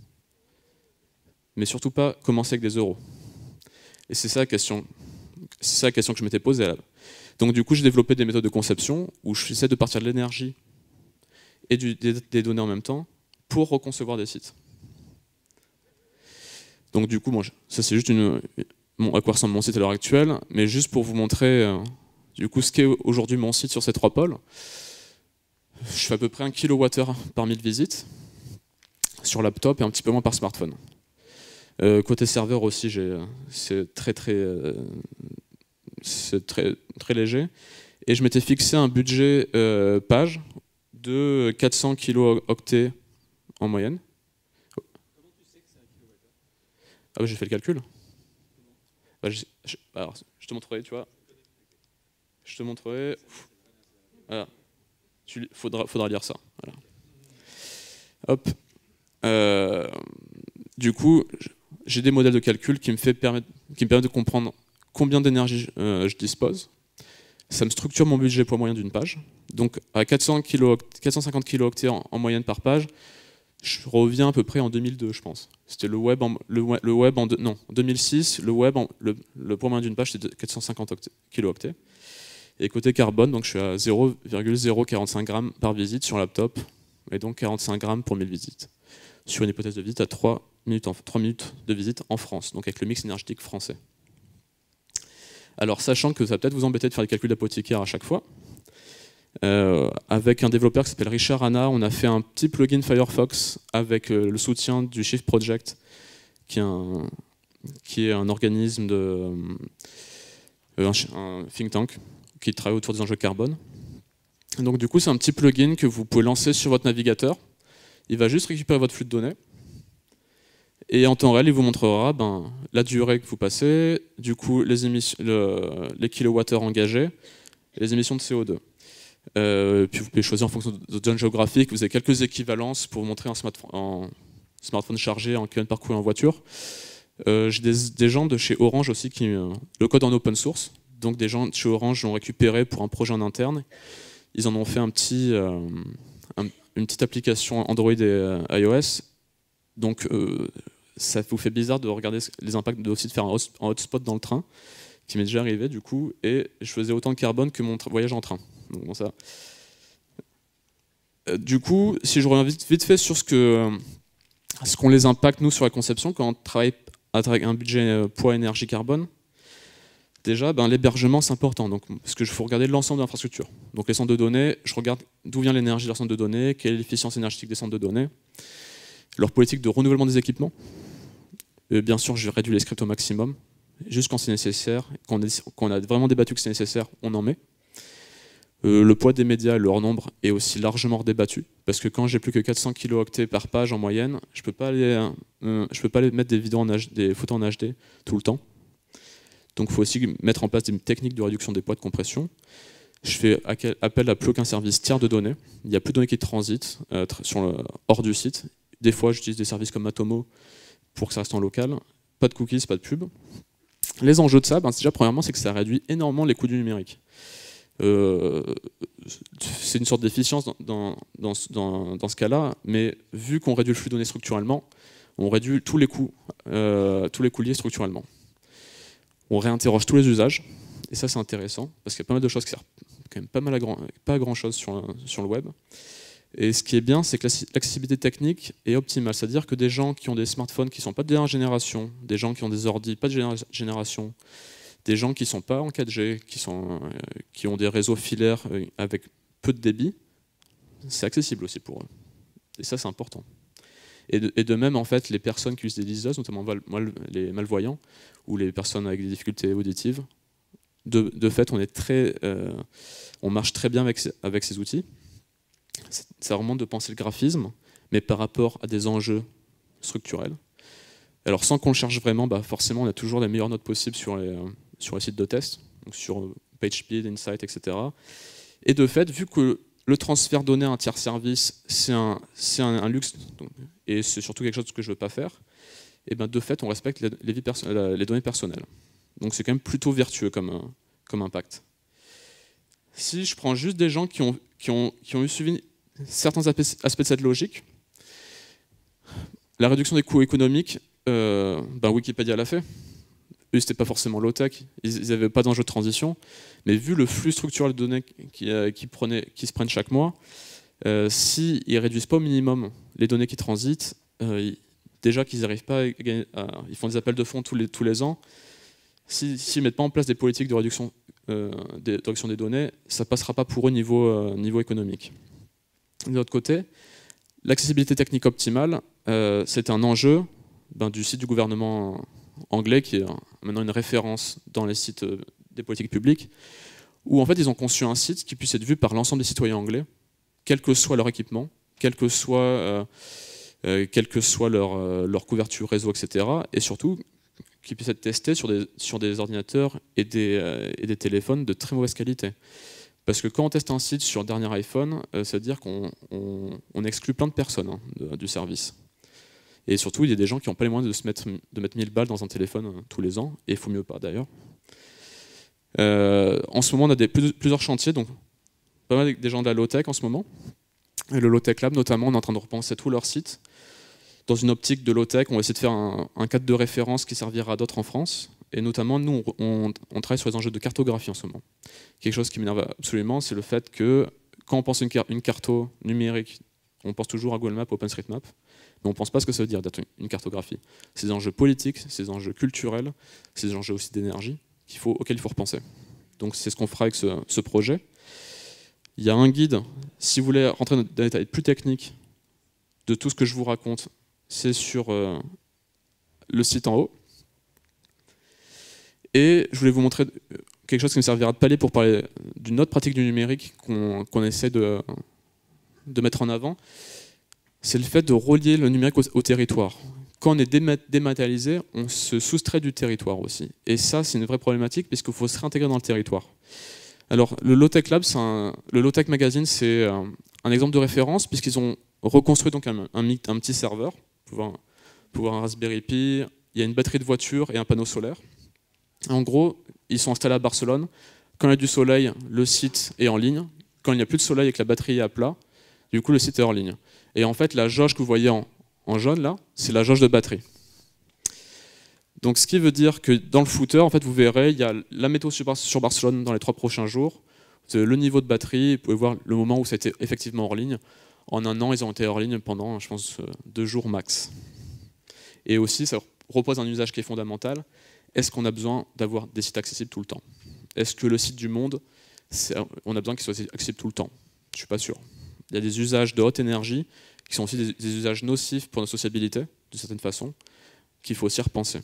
mais surtout pas commencer avec des euros. Et c'est ça la question, c'est ça la question que je m'étais posée là. Donc du coup, j'ai développé des méthodes de conception où j'essaie de partir de l'énergie et du, des, des données en même temps pour reconcevoir des sites. Donc du coup, bon, ça c'est juste une, bon, à quoi ressemble mon site à l'heure actuelle, mais juste pour vous montrer euh, du coup ce qu'est aujourd'hui mon site sur ces trois pôles. Je fais à peu près un kilowattheure par mille visites sur laptop et un petit peu moins par smartphone. Euh, côté serveur aussi, c'est très très euh, c'est très, très léger. Et je m'étais fixé un budget euh, page de quatre cents kilooctets en moyenne. Comment tu sais que c'est un kilowattheure? Ah bah, j'ai fait le calcul. Bah, je, je, alors, je te montrerai, tu vois. Je te montrerai. Voilà. Il faudra, faudra lire ça. Voilà. Hop. Euh, du coup, j'ai des modèles de calcul qui me, fait permettre, qui me permettent de comprendre combien d'énergie euh, je dispose. Ça me structure mon budget poids moyen d'une page. Donc à quatre cents kilo, quatre cent cinquante kilooctets en, en moyenne par page, je reviens à peu près en deux mille deux, je pense. C'était le web en, le, le web en non, en deux mille six, le web en, le, le poids moyen d'une page c'était quatre cent cinquante kilooctets. Et côté carbone, donc je suis à zéro virgule zéro quarante-cinq grammes par visite sur laptop, et donc quarante-cinq grammes pour mille visites. Sur une hypothèse de visite à trois minutes, en, trois minutes de visite en France, donc avec le mix énergétique français. Alors, sachant que ça va peut-être vous embêter de faire des calculs d'apothicaire à chaque fois, euh, avec un développeur qui s'appelle Richard Hanna, on a fait un petit plugin Firefox avec euh, le soutien du Shift Project, qui est un, qui est un organisme de euh, un, un think tank qui travaille autour des enjeux carbone. Donc du coup, c'est un petit plugin que vous pouvez lancer sur votre navigateur. Il va juste récupérer votre flux de données. Et en temps réel, il vous montrera ben, la durée que vous passez, du coup les, émissions, le, les kilowattheures engagés et les émissions de C O deux. Euh, puis vous pouvez choisir en fonction de votre zone géographique. Vous avez quelques équivalences pour vous montrer un smartphone, en smartphone chargé, en kilomètres parcourus en voiture. Euh, J'ai des, des gens de chez Orange aussi qui euh, le code en open source. Donc des gens de chez Orange l'ont récupéré pour un projet en interne. Ils en ont fait un petit, euh, un, une petite application Android et euh, iOS. Donc euh, ça vous fait bizarre de regarder les impacts, de aussi de faire un, hot, un hotspot dans le train, qui m'est déjà arrivé du coup, et je faisais autant de carbone que mon voyage en train. Donc bon, ça. Euh, du coup, si je reviens vite, vite fait sur ce que ce qu'on les impacte nous sur la conception quand on travaille avec un budget poids énergie carbone. Déjà, ben, l'hébergement, c'est important, donc, parce qu'il faut regarder l'ensemble de l'infrastructure. Donc les centres de données, je regarde d'où vient l'énergie de leur centre de données, quelle est l'efficience énergétique des centres de données, leur politique de renouvellement des équipements. Et bien sûr, je réduis les scripts au maximum, juste quand c'est nécessaire. Quand on, a, quand on a vraiment débattu que c'est nécessaire, on en met. Euh, le poids des médias et leur nombre est aussi largement redébattu, parce que quand j'ai plus que quatre cents kilooctets par page en moyenne, je ne peux pas aller, euh, je peux pas aller mettre des, vidéos en H D, des photos en H D tout le temps. Donc il faut aussi mettre en place des techniques de réduction des poids de compression. Je fais appel à plus aucun service tiers de données. Il n'y a plus de données qui transitent euh, sur le, hors du site. Des fois, j'utilise des services comme Matomo pour que ça reste en local. Pas de cookies, pas de pub. Les enjeux de ça, ben, déjà, premièrement, c'est que ça réduit énormément les coûts du numérique. Euh, c'est une sorte d'efficience dans, dans, dans, dans, dans ce cas-là, mais vu qu'on réduit le flux de données structurellement, on réduit tous les coûts, euh, tous les coûts liés structurellement. On réinterroge tous les usages, et ça c'est intéressant, parce qu'il y a pas mal de choses qui servent quand même pas, mal à grand, pas à grand chose sur, sur le web. Et ce qui est bien, c'est que l'accessibilité technique est optimale, c'est-à-dire que des gens qui ont des smartphones qui ne sont pas de dernière génération, des gens qui ont des ordi pas de génération, des gens qui ne sont pas en quatre G, qui, sont, euh, qui ont des réseaux filaires avec peu de débit, c'est accessible aussi pour eux. Et ça c'est important. Et de, et de même, en fait, les personnes qui utilisent des liseuses, notamment mal, les malvoyants ou les personnes avec des difficultés auditives, de, de fait, on, est très, euh, on marche très bien avec, avec ces outils. Ça remonte de penser le graphisme, mais par rapport à des enjeux structurels. Alors, sans qu'on le cherche vraiment, bah forcément, on a toujours les meilleures notes possibles sur les, euh, sur les sites de test, donc sur PageSpeed, Insight, et cetera. Et de fait, vu que le transfert donné à un tiers service, c'est un, un, un luxe, donc, et c'est surtout quelque chose que je ne veux pas faire, et ben de fait, on respecte les, les, vies les données personnelles. Donc c'est quand même plutôt vertueux comme, comme impact. Si je prends juste des gens qui ont, qui ont, qui ont eu suivi certains aspects de cette logique, la réduction des coûts économiques, euh, ben Wikipédia l'a fait. Eux, c'était pas forcément low-tech, ils n'avaient pas d'enjeu de transition, mais vu le flux structurel de données qui, euh, qui, prenaient, qui se prennent chaque mois, euh, s'ils ne réduisent pas au minimum les données qui transitent, euh, ils, déjà qu'ils n'arrivent pas à gagner, à, ils font des appels de fonds tous les, tous les ans, s'ils si, ne mettent pas en place des politiques de réduction, euh, des, de réduction des données, ça ne passera pas pour eux niveau, euh, niveau économique. De l'autre côté, l'accessibilité technique optimale, euh, c'est un enjeu ben, du site du gouvernement anglais, qui est maintenant une référence dans les sites des politiques publiques, où en fait ils ont conçu un site qui puisse être vu par l'ensemble des citoyens anglais, quel que soit leur équipement, quel que soit, euh, euh, quelle que soit leur, euh, leur couverture réseau, et cetera. Et surtout, qui puisse être testé sur des, sur des ordinateurs et des, euh, et des téléphones de très mauvaise qualité. Parce que quand on teste un site sur le dernier iPhone, euh, ça veut dire qu'on on, on exclut plein de personnes hein, de, du service. Et surtout, il y a des gens qui n'ont pas les moyens de, se mettre, de mettre mille balles dans un téléphone euh, tous les ans, et il faut mieux pas d'ailleurs. Euh, en ce moment, on a des, plusieurs chantiers, donc pas mal des gens de la low-tech en ce moment. Et le Low-Tech Lab, notamment, on est en train de repenser tout leur site. Dans une optique de low-tech, on va essayer de faire un, un cadre de référence qui servira à d'autres en France. Et notamment, nous, on, on, on travaille sur les enjeux de cartographie en ce moment. Quelque chose qui m'énerve absolument, c'est le fait que quand on pense à une, car une carto numérique, on pense toujours à Google Maps, OpenStreetMap, mais on ne pense pas ce que ça veut dire d'être une cartographie. C'est des enjeux politiques, c'est des enjeux culturels, c'est des enjeux aussi d'énergie qu'il faut, auxquels il faut repenser. Donc c'est ce qu'on fera avec ce, ce projet. Il y a un guide, si vous voulez rentrer dans des détails plus techniques de tout ce que je vous raconte, c'est sur euh, le site en haut. Et je voulais vous montrer quelque chose qui me servira de palier pour parler d'une autre pratique du numérique qu'on qu'on essaie de, de mettre en avant. C'est le fait de relier le numérique au, au territoire. Quand on est dématérialisé, on se soustrait du territoire aussi. Et ça, c'est une vraie problématique puisqu'il faut se réintégrer dans le territoire. Alors, le Low-Tech Lab, un, le Low-Tech Magazine, c'est un, un exemple de référence puisqu'ils ont reconstruit donc un, un, un petit serveur, pour pouvoir un Raspberry Pi, il y a une batterie de voiture et un panneau solaire. En gros, ils sont installés à Barcelone. Quand il y a du soleil, le site est en ligne. Quand il n'y a plus de soleil et que la batterie est à plat, du coup, le site est hors ligne. Et en fait, la jauge que vous voyez en, en jaune, là, c'est la jauge de batterie. Donc, ce qui veut dire que dans le footer, en fait, vous verrez, il y a la météo sur, sur Barcelone dans les trois prochains jours, le niveau de batterie, vous pouvez voir le moment où ça a été effectivement hors ligne. En un an, ils ont été hors ligne pendant, je pense, deux jours max. Et aussi, ça repose un usage qui est fondamental. Est-ce qu'on a besoin d'avoir des sites accessibles tout le temps? Est-ce que le site du monde, on a besoin qu'il soit accessible tout le temps? Je ne suis pas sûr. Il y a des usages de haute énergie qui sont aussi des, des usages nocifs pour notre sociabilité, de certaine façon, qu'il faut aussi repenser.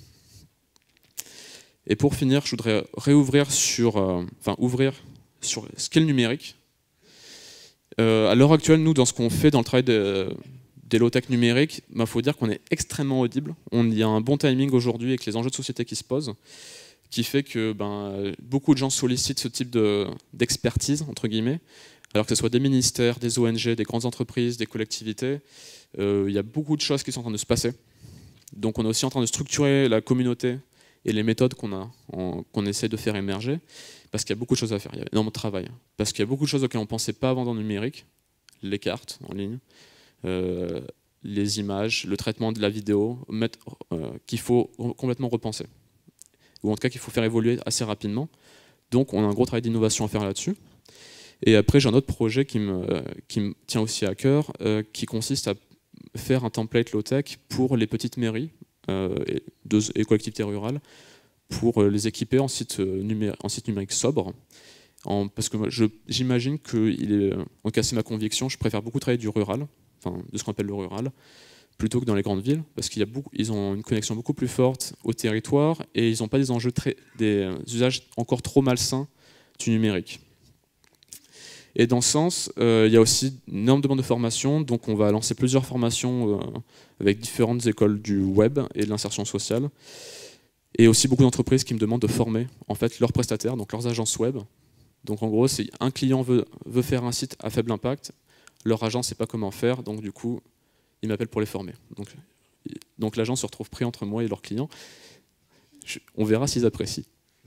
Et pour finir, je voudrais réouvrir sur, euh, enfin ouvrir sur ce qu'est le numérique. Euh, à l'heure actuelle, nous, dans ce qu'on fait dans le travail de, des low-tech numériques, il bah, faut dire qu'on est extrêmement audible. On y a un bon timing aujourd'hui avec les enjeux de société qui se posent, qui fait que ben, beaucoup de gens sollicitent ce type d'expertise, entre guillemets, alors que ce soit des ministères, des O N G, des grandes entreprises, des collectivités. Euh, il y a beaucoup de choses qui sont en train de se passer. Donc on est aussi en train de structurer la communauté et les méthodes qu'on a, qu'on essaie de faire émerger, parce qu'il y a beaucoup de choses à faire, il y a énormément de travail, parce qu'il y a beaucoup de choses auxquelles on ne pensait pas avant dans le numérique, les cartes en ligne, euh, les images, le traitement de la vidéo, euh, qu'il faut complètement repenser, ou en tout cas qu'il faut faire évoluer assez rapidement. Donc on a un gros travail d'innovation à faire là-dessus. Et après j'ai un autre projet qui me, euh, qui me tient aussi à cœur, euh, qui consiste à faire un template low-tech pour les petites mairies euh, et, de, et collectivités rurales, pour les équiper en site, numérique, en site numérique sobre. En, parce que j'imagine que, il est, en cas c'est ma conviction, je préfère beaucoup travailler du rural, enfin de ce qu'on appelle le rural, plutôt que dans les grandes villes, parce qu'ils ont une connexion beaucoup plus forte au territoire et ils n'ont pas des enjeux, très, des usages encore trop malsains du numérique. Et dans ce sens, euh, il y a aussi une énorme demande de formation, donc on va lancer plusieurs formations euh, avec différentes écoles du web et de l'insertion sociale. Et aussi beaucoup d'entreprises qui me demandent de former en fait, leurs prestataires, donc leurs agences web. Donc en gros, si un client veut, veut faire un site à faible impact, leur agence ne sait pas comment faire, donc du coup, ils m'appellent pour les former. Donc, donc l'agence se retrouve pris entre moi et leurs clients. Je, on verra s'ils apprécient.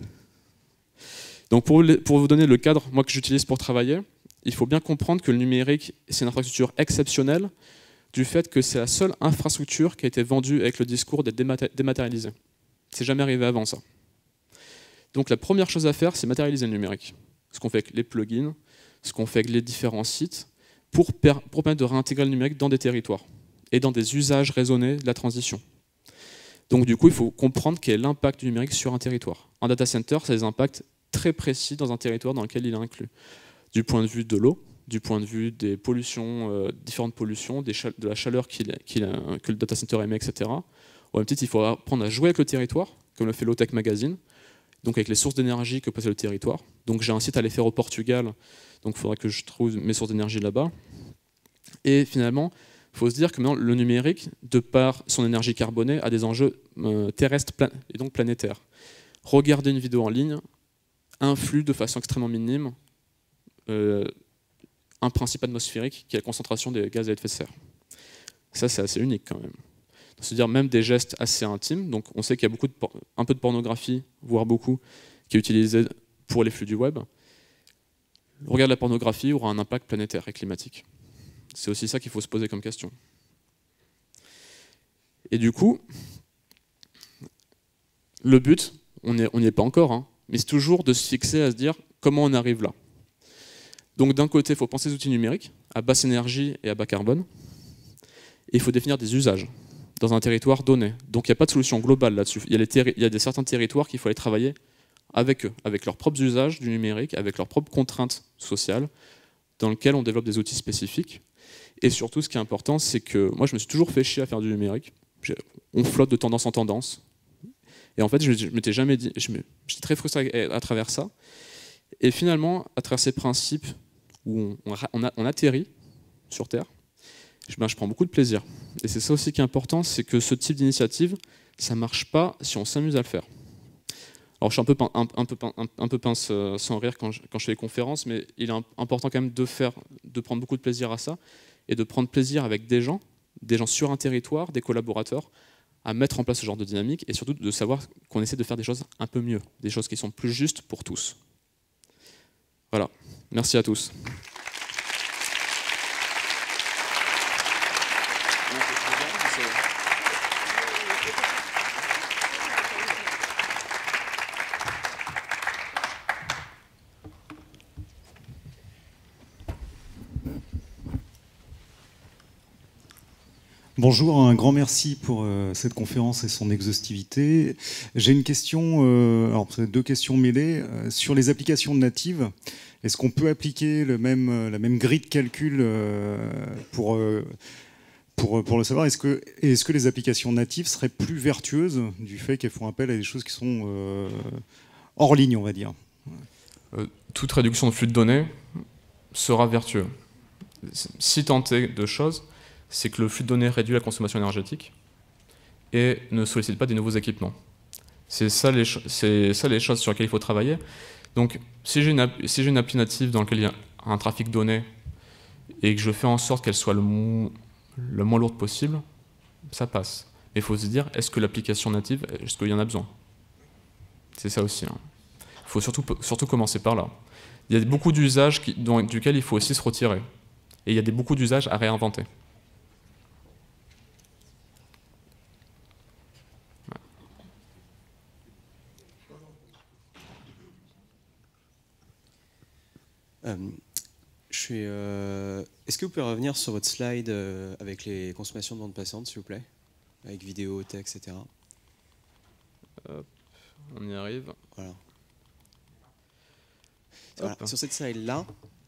Donc pour, les, pour vous donner le cadre moi, que j'utilise pour travailler, il faut bien comprendre que le numérique, c'est une infrastructure exceptionnelle du fait que c'est la seule infrastructure qui a été vendue avec le discours d'être dématérialisée. C'est jamais arrivé avant ça. Donc la première chose à faire, c'est matérialiser le numérique. Ce qu'on fait avec les plugins, ce qu'on fait avec les différents sites, pour, pour permettre de réintégrer le numérique dans des territoires et dans des usages raisonnés de la transition. Donc du coup, il faut comprendre quel est l'impact du numérique sur un territoire. Un data center, ça a des impacts très précis dans un territoire dans lequel il est inclus. Du point de vue de l'eau, du point de vue des pollutions, euh, différentes pollutions, des de la chaleur qu'il, qu'il, que le data center émet, et cetera. Au même titre, il faut apprendre à jouer avec le territoire, comme le fait Low-Tech Magazine, donc avec les sources d'énergie que possède le territoire. Donc j'ai un site à aller faire au Portugal, donc il faudrait que je trouve mes sources d'énergie là-bas. Et finalement, il faut se dire que maintenant, le numérique, de par son énergie carbonée, a des enjeux euh, terrestres et donc planétaires. Regarder une vidéo en ligne influe de façon extrêmement minime euh, un principe atmosphérique qui est la concentration des gaz à effet de serre. Ça, c'est assez unique quand même. C'est-à-dire même des gestes assez intimes. Donc on sait qu'il y a beaucoup de un peu de pornographie, voire beaucoup, qui est utilisée pour les flux du web. Regarde la pornographie aura un impact planétaire et climatique. C'est aussi ça qu'il faut se poser comme question. Et du coup, le but, on n'y on est pas encore, hein, mais c'est toujours de se fixer à se dire comment on arrive là. Donc d'un côté, il faut penser aux outils numériques, à basse énergie et à bas carbone, et il faut définir des usages dans un territoire donné. Donc il n'y a pas de solution globale là-dessus. Il y a, les il y a des, certains territoires qu'il faut aller travailler avec eux, avec leurs propres usages du numérique, avec leurs propres contraintes sociales, dans lesquelles on développe des outils spécifiques. Et surtout, ce qui est important, c'est que moi, je me suis toujours fait chier à faire du numérique. On flotte de tendance en tendance. Et en fait, je ne m'étais jamais dit... J'étais très frustré à, à travers ça. Et finalement, à travers ces principes où on, on, a, on atterrit sur Terre, je, ben, je prends beaucoup de plaisir. Et c'est ça aussi qui est important, c'est que ce type d'initiative, ça ne marche pas si on s'amuse à le faire. Alors je suis un peu, un, un peu, un, un peu pince euh, sans rire quand je, quand je fais les conférences, mais il est important quand même de, faire, de prendre beaucoup de plaisir à ça, et de prendre plaisir avec des gens, des gens sur un territoire, des collaborateurs, à mettre en place ce genre de dynamique et surtout de savoir qu'on essaie de faire des choses un peu mieux, des choses qui sont plus justes pour tous. Voilà, merci à tous. Bonjour, un grand merci pour euh, cette conférence et son exhaustivité. J'ai une question, euh, alors deux questions mêlées. Euh, sur les applications natives, est-ce qu'on peut appliquer le même, euh, la même grille de calcul euh, pour, euh, pour, pour le savoir? Est-ce que, est-ce que les applications natives seraient plus vertueuses du fait qu'elles font appel à des choses qui sont euh, hors ligne, on va dire? euh, Toute réduction de flux de données sera vertueux. Si tant est de choses, c'est que le flux de données réduit la consommation énergétique et ne sollicite pas des nouveaux équipements. C'est ça les, c'est ça les choses sur lesquelles il faut travailler. Donc, si j'ai une, si j'ai une appli native dans laquelle il y a un trafic donné et que je fais en sorte qu'elle soit le, mo le moins lourde possible, ça passe. Mais il faut se dire, est-ce que l'application native, est-ce qu'il y en a besoin? C'est ça aussi. Il hein. faut surtout, surtout commencer par là. Il y a beaucoup d'usages duquel il faut aussi se retirer. Et il y a des, beaucoup d'usages à réinventer. Euh, je suis. Euh, Est-ce que vous pouvez revenir sur votre slide euh, avec les consommations de bande passante, s'il vous plaît, avec vidéo, texte, et cetera. Hop, on y arrive. Voilà. Voilà. Sur cette slide-là,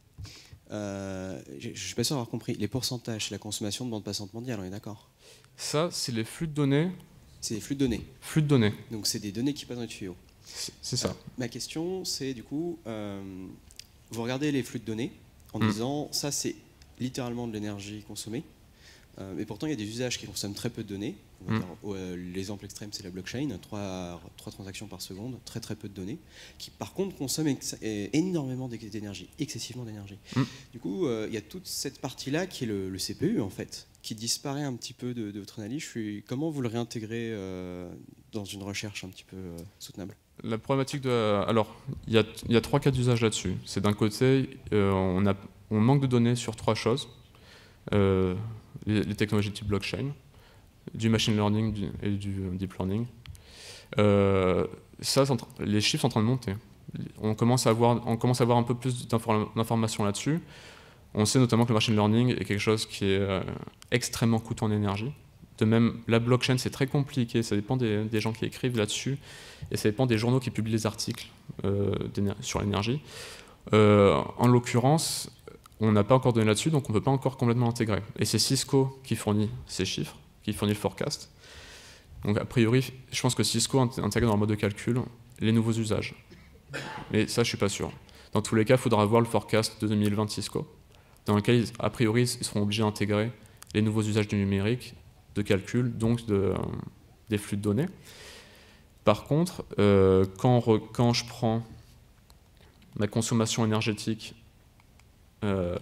euh, je ne suis pas sûr d'avoir compris. Les pourcentages, c'est la consommation de bande passante mondiale, on est d'accord? Ça, c'est les flux de données. C'est des flux de données. Flux de données. Donc c'est des données qui passent dans les tuyaux. C'est ça. Euh, ma question, c'est du coup, euh, vous regardez les flux de données en mmh. disant, ça c'est littéralement de l'énergie consommée, euh, mais pourtant il y a des usages qui consomment très peu de données. Mmh. Euh, L'exemple extrême, c'est la blockchain, trois transactions par seconde, très très peu de données, qui par contre consomment énormément d'énergie, excessivement d'énergie. Mmh. Du coup, euh, il y a toute cette partie-là qui est le, le C P U en fait, qui disparaît un petit peu de, de votre analyse. Je suis, comment vous le réintégrez euh, dans une recherche un petit peu euh, soutenable? La problématique de... Alors, il y a, il y a trois cas d'usage là-dessus. C'est d'un côté, euh, on, a, on manque de données sur trois choses. Euh, les, les technologies type blockchain, du machine learning du, et du deep learning. Euh, ça, les chiffres sont en train de monter. On commence à avoir, on commence à avoir un peu plus d'informations là-dessus. On sait notamment que le machine learning est quelque chose qui est euh, extrêmement coûteux en énergie. De même, la blockchain, c'est très compliqué, ça dépend des, des gens qui écrivent là-dessus, et ça dépend des journaux qui publient les articles euh, sur l'énergie. Euh, en l'occurrence, on n'a pas encore donné là-dessus, donc on ne peut pas encore complètement l'intégrer. Et c'est Cisco qui fournit ces chiffres, qui fournit le forecast. Donc a priori, je pense que Cisco intègre dans le mode de calcul les nouveaux usages. Mais ça, je ne suis pas sûr. Dans tous les cas, il faudra voir le forecast de deux mille vingt Cisco, dans lequel, a priori, ils seront obligés d'intégrer les nouveaux usages du numérique, de calcul, donc de, euh, des flux de données. Par contre, euh, quand, re, quand je prends ma consommation énergétique euh,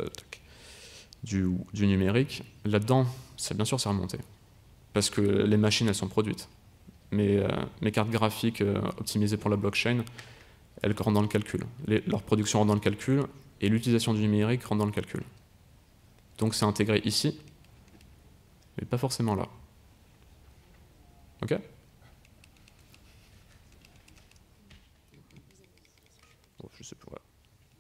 du, du numérique, là-dedans, bien sûr, c'est remonté. Parce que les machines, elles sont produites. Mais euh, mes cartes graphiques euh, optimisées pour la blockchain, elles rentrent dans le calcul. Les, leur production rentre dans le calcul, et l'utilisation du numérique rentre dans le calcul. Donc c'est intégré ici, mais pas forcément là. Ok? Oh, je sais pas. Ouais.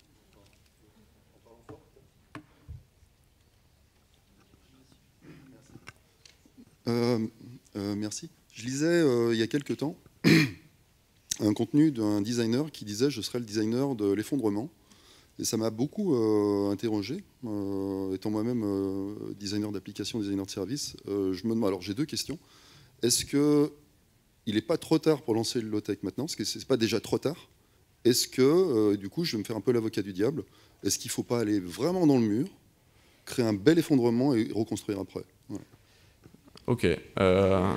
Euh, euh, merci. Je lisais euh, il y a quelques temps un contenu d'un designer qui disait « je serai le designer de l'effondrement ». Et ça m'a beaucoup euh, interrogé, euh, étant moi-même euh, designer d'application, designer de service. Euh, je me demande, alors j'ai deux questions. Est-ce qu'il n'est pas trop tard pour lancer le low-tech maintenant? Est-ce que ce n'est pas déjà trop tard? Est-ce que, euh, du coup, je vais me faire un peu l'avocat du diable, est-ce qu'il ne faut pas aller vraiment dans le mur, créer un bel effondrement et reconstruire après? Voilà. Ok. Euh...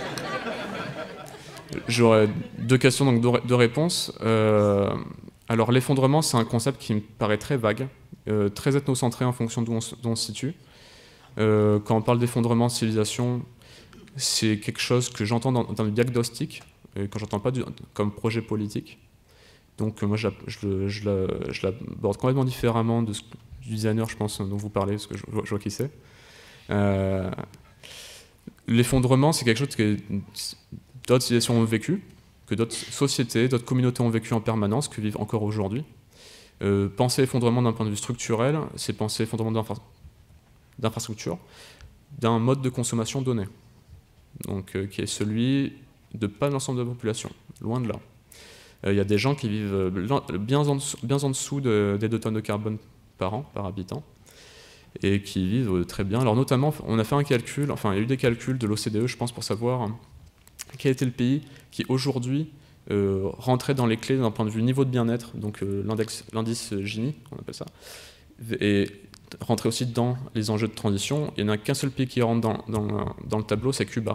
J'aurais deux questions, donc deux, deux réponses. Euh... Alors l'effondrement, c'est un concept qui me paraît très vague, euh, très ethnocentré en fonction d'où on, on se situe. Euh, quand on parle d'effondrement de civilisation, c'est quelque chose que j'entends dans, dans le diagnostic, et quand j'entends pas du, comme projet politique. Donc moi, je, je, je, je l'aborde complètement différemment de ce, du designer, je pense, dont vous parlez, parce que je, je vois qui c'est. Euh, L'effondrement, c'est quelque chose que d'autres civilisations ont vécu, que d'autres sociétés, d'autres communautés ont vécu en permanence, que vivent encore aujourd'hui. Euh, penser effondrement d'un point de vue structurel, c'est penser effondrement d'infrastructures, d'un mode de consommation donné, donc euh, qui est celui de pas l'ensemble de la population, loin de là. Il euh, y a des gens qui vivent bien en dessous, bien en dessous de, des deux tonnes de carbone par an, par habitant, et qui vivent très bien. Alors notamment, on a fait un calcul, enfin il y a eu des calculs de l'O C D E, je pense, pour savoir quel était le pays qui aujourd'hui euh, rentrait dans les clés d'un point de vue niveau de bien-être, donc euh, l'indice Gini, on appelle ça, et rentrer aussi dans les enjeux de transition. Il n'y en a qu'un seul pays qui rentre dans, dans, dans le tableau, c'est Cuba.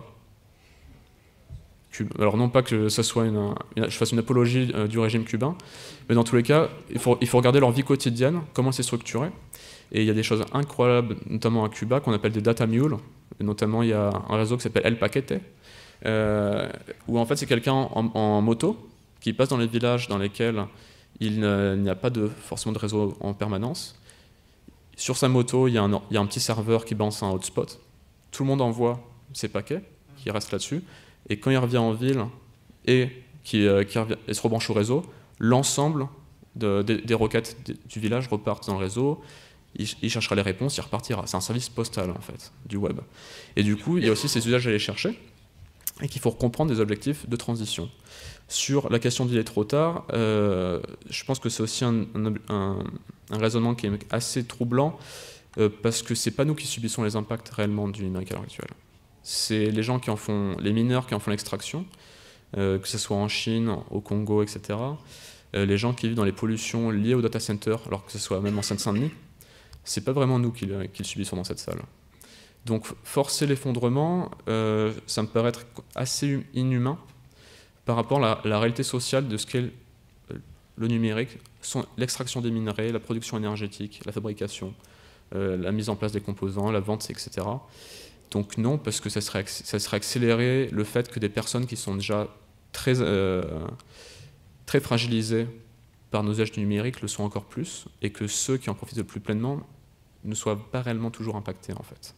Cuba. Alors non pas que ça soit une, une, je fasse une apologie euh, du régime cubain, mais dans tous les cas, il faut, il faut regarder leur vie quotidienne, comment c'est structuré. Et il y a des choses incroyables, notamment à Cuba, qu'on appelle des data mules. Et notamment, il y a un réseau qui s'appelle El Paquete, euh, où en fait c'est quelqu'un en, en moto qui passe dans les villages dans lesquels il n'y a pas de, forcément de réseau en permanence. Sur sa moto, il y, a un, il y a un petit serveur qui balance un hotspot. Tout le monde envoie ses paquets, qui restent là-dessus. Et quand il revient en ville et qui, euh, qui revient, et se rebranche au réseau, l'ensemble de, de, des requêtes du village repartent dans le réseau. Il, il cherchera les réponses, il repartira. C'est un service postal, en fait, du web. Et du coup, il y a aussi ces usages à aller chercher et qu'il faut comprendre des objectifs de transition. Sur la question d'il est trop tard, euh, je pense que c'est aussi un, un, un raisonnement qui est assez troublant euh, parce que c'est pas nous qui subissons les impacts réellement du numérique à l'heure actuelle. C'est les gens qui en font, les mineurs qui en font l'extraction, euh, que ce soit en Chine, au Congo, et cetera. Euh, les gens qui vivent dans les pollutions liées au data center, alors que ce soit même en Seine-Saint-Denis, c'est pas vraiment nous qui le, qui le subissons dans cette salle. Donc forcer l'effondrement, euh, ça me paraît être assez inhumain par rapport à la, la réalité sociale de ce qu'est le numérique, l'extraction des minerais, la production énergétique, la fabrication, euh, la mise en place des composants, la vente, et cetera. Donc non, parce que ça serait, ça serait accélérer le fait que des personnes qui sont déjà très, euh, très fragilisées par nos usages du numérique le sont encore plus, et que ceux qui en profitent le plus pleinement ne soient pas réellement toujours impactés en fait.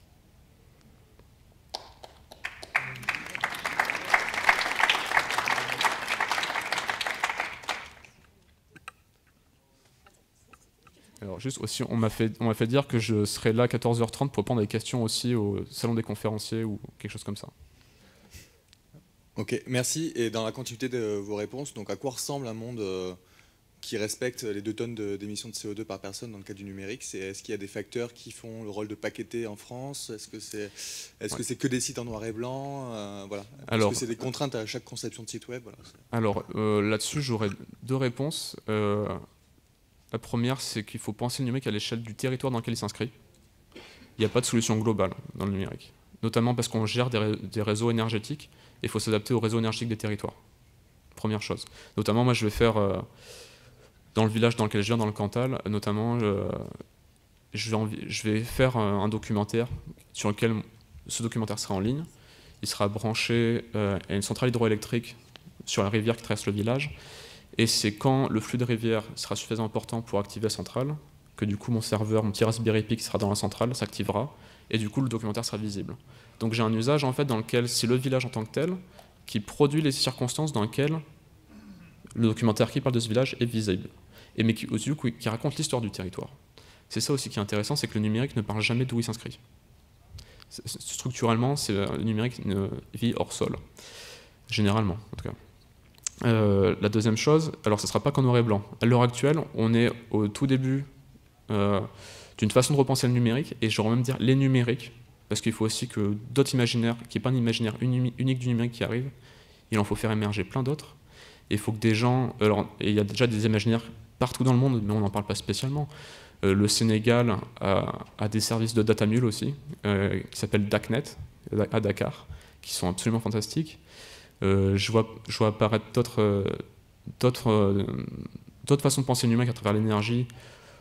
Alors juste aussi, on m'a fait, on m'a fait dire que je serais là à quatorze heures trente pour prendre des questions aussi au salon des conférenciers ou quelque chose comme ça. Ok, merci. Et dans la continuité de vos réponses, donc à quoi ressemble un monde euh, qui respecte les deux tonnes d'émissions de, de C O deux par personne dans le cas du numérique? Est-ce qu'il y a des facteurs qui font le rôle de paqueté en France? Est-ce que c'est est-ce ouais. que c'est que des sites en noir et blanc euh, voilà. Est-ce que c'est des contraintes à chaque conception de site web? Voilà. Alors euh, là-dessus, j'aurais deux réponses. Euh, La première, c'est qu'il faut penser le numérique à l'échelle du territoire dans lequel il s'inscrit. Il n'y a pas de solution globale dans le numérique, notamment parce qu'on gère des, ré des réseaux énergétiques et il faut s'adapter aux réseaux énergétiques des territoires. Première chose. Notamment, moi, je vais faire, euh, dans le village dans lequel je viens, dans le Cantal, notamment, euh, je, vais je vais faire euh, un documentaire sur lequel ce documentaire sera en ligne. Il sera branché euh, à une centrale hydroélectrique sur la rivière qui traverse le village. Et c'est quand le flux de rivière sera suffisamment important pour activer la centrale, que du coup mon serveur, mon petit Raspberry Pi qui sera dans la centrale, s'activera, et du coup le documentaire sera visible. Donc j'ai un usage en fait dans lequel c'est le village en tant que tel qui produit les circonstances dans lesquelles le documentaire qui parle de ce village est visible, et mais qui, du coup, qui raconte l'histoire du territoire. C'est ça aussi qui est intéressant, c'est que le numérique ne parle jamais d'où il s'inscrit. Structurellement, le numérique ne vit hors sol, généralement en tout cas. Euh, la deuxième chose, alors ce ne sera pas qu'en noir et blanc. À l'heure actuelle, on est au tout début euh, d'une façon de repenser le numérique, et j'aurais même dire les numériques, parce qu'il faut aussi que d'autres imaginaires, qu'il n'y ait pas un imaginaire unique du numérique qui arrive, il en faut faire émerger plein d'autres. Et il faut que des gens, alors il y a déjà des imaginaires partout dans le monde, mais on n'en parle pas spécialement. Euh, le Sénégal a, a des services de data mule aussi, euh, qui s'appellent DACnet, à Dakar, qui sont absolument fantastiques. Euh, je, vois, je vois apparaître d'autres euh, d'autres euh, façons de penser le numérique à travers l'énergie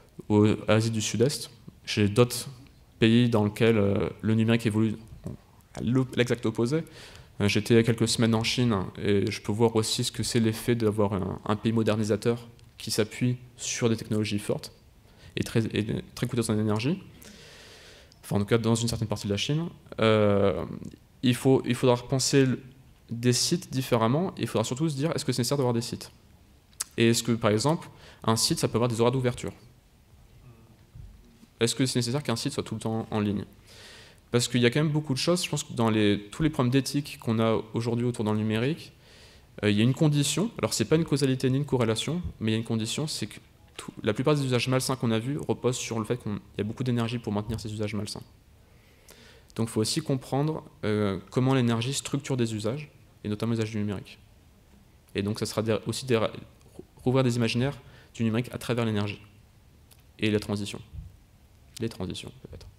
à l'Asie du Sud-Est. J'ai d'autres pays dans lesquels euh, le numérique évolue l'exact opposé. J'étais il y a quelques semaines en Chine et je peux voir aussi ce que c'est l'effet d'avoir un, un pays modernisateur qui s'appuie sur des technologies fortes et très, et très coûteuses en énergie. Enfin, en tout cas, dans une certaine partie de la Chine. Euh, il, faut, il faudra repenser des sites différemment. Il faudra surtout se dire, est-ce que c'est nécessaire d'avoir des sites? Et est-ce que, par exemple, un site, ça peut avoir des horaires d'ouverture? Est-ce que c'est nécessaire qu'un site soit tout le temps en ligne? Parce qu'il y a quand même beaucoup de choses. Je pense que dans les, tous les problèmes d'éthique qu'on a aujourd'hui autour dans le numérique, euh, il y a une condition. Alors, ce n'est pas une causalité ni une corrélation, mais il y a une condition, c'est que tout, la plupart des usages malsains qu'on a vus reposent sur le fait qu'il y a beaucoup d'énergie pour maintenir ces usages malsains. Donc il faut aussi comprendre euh, comment l'énergie structure des usages, et notamment l'usage du numérique. Et donc ça sera des, aussi des, rouvrir des imaginaires du numérique à travers l'énergie et la transition. Les transitions, peut-être.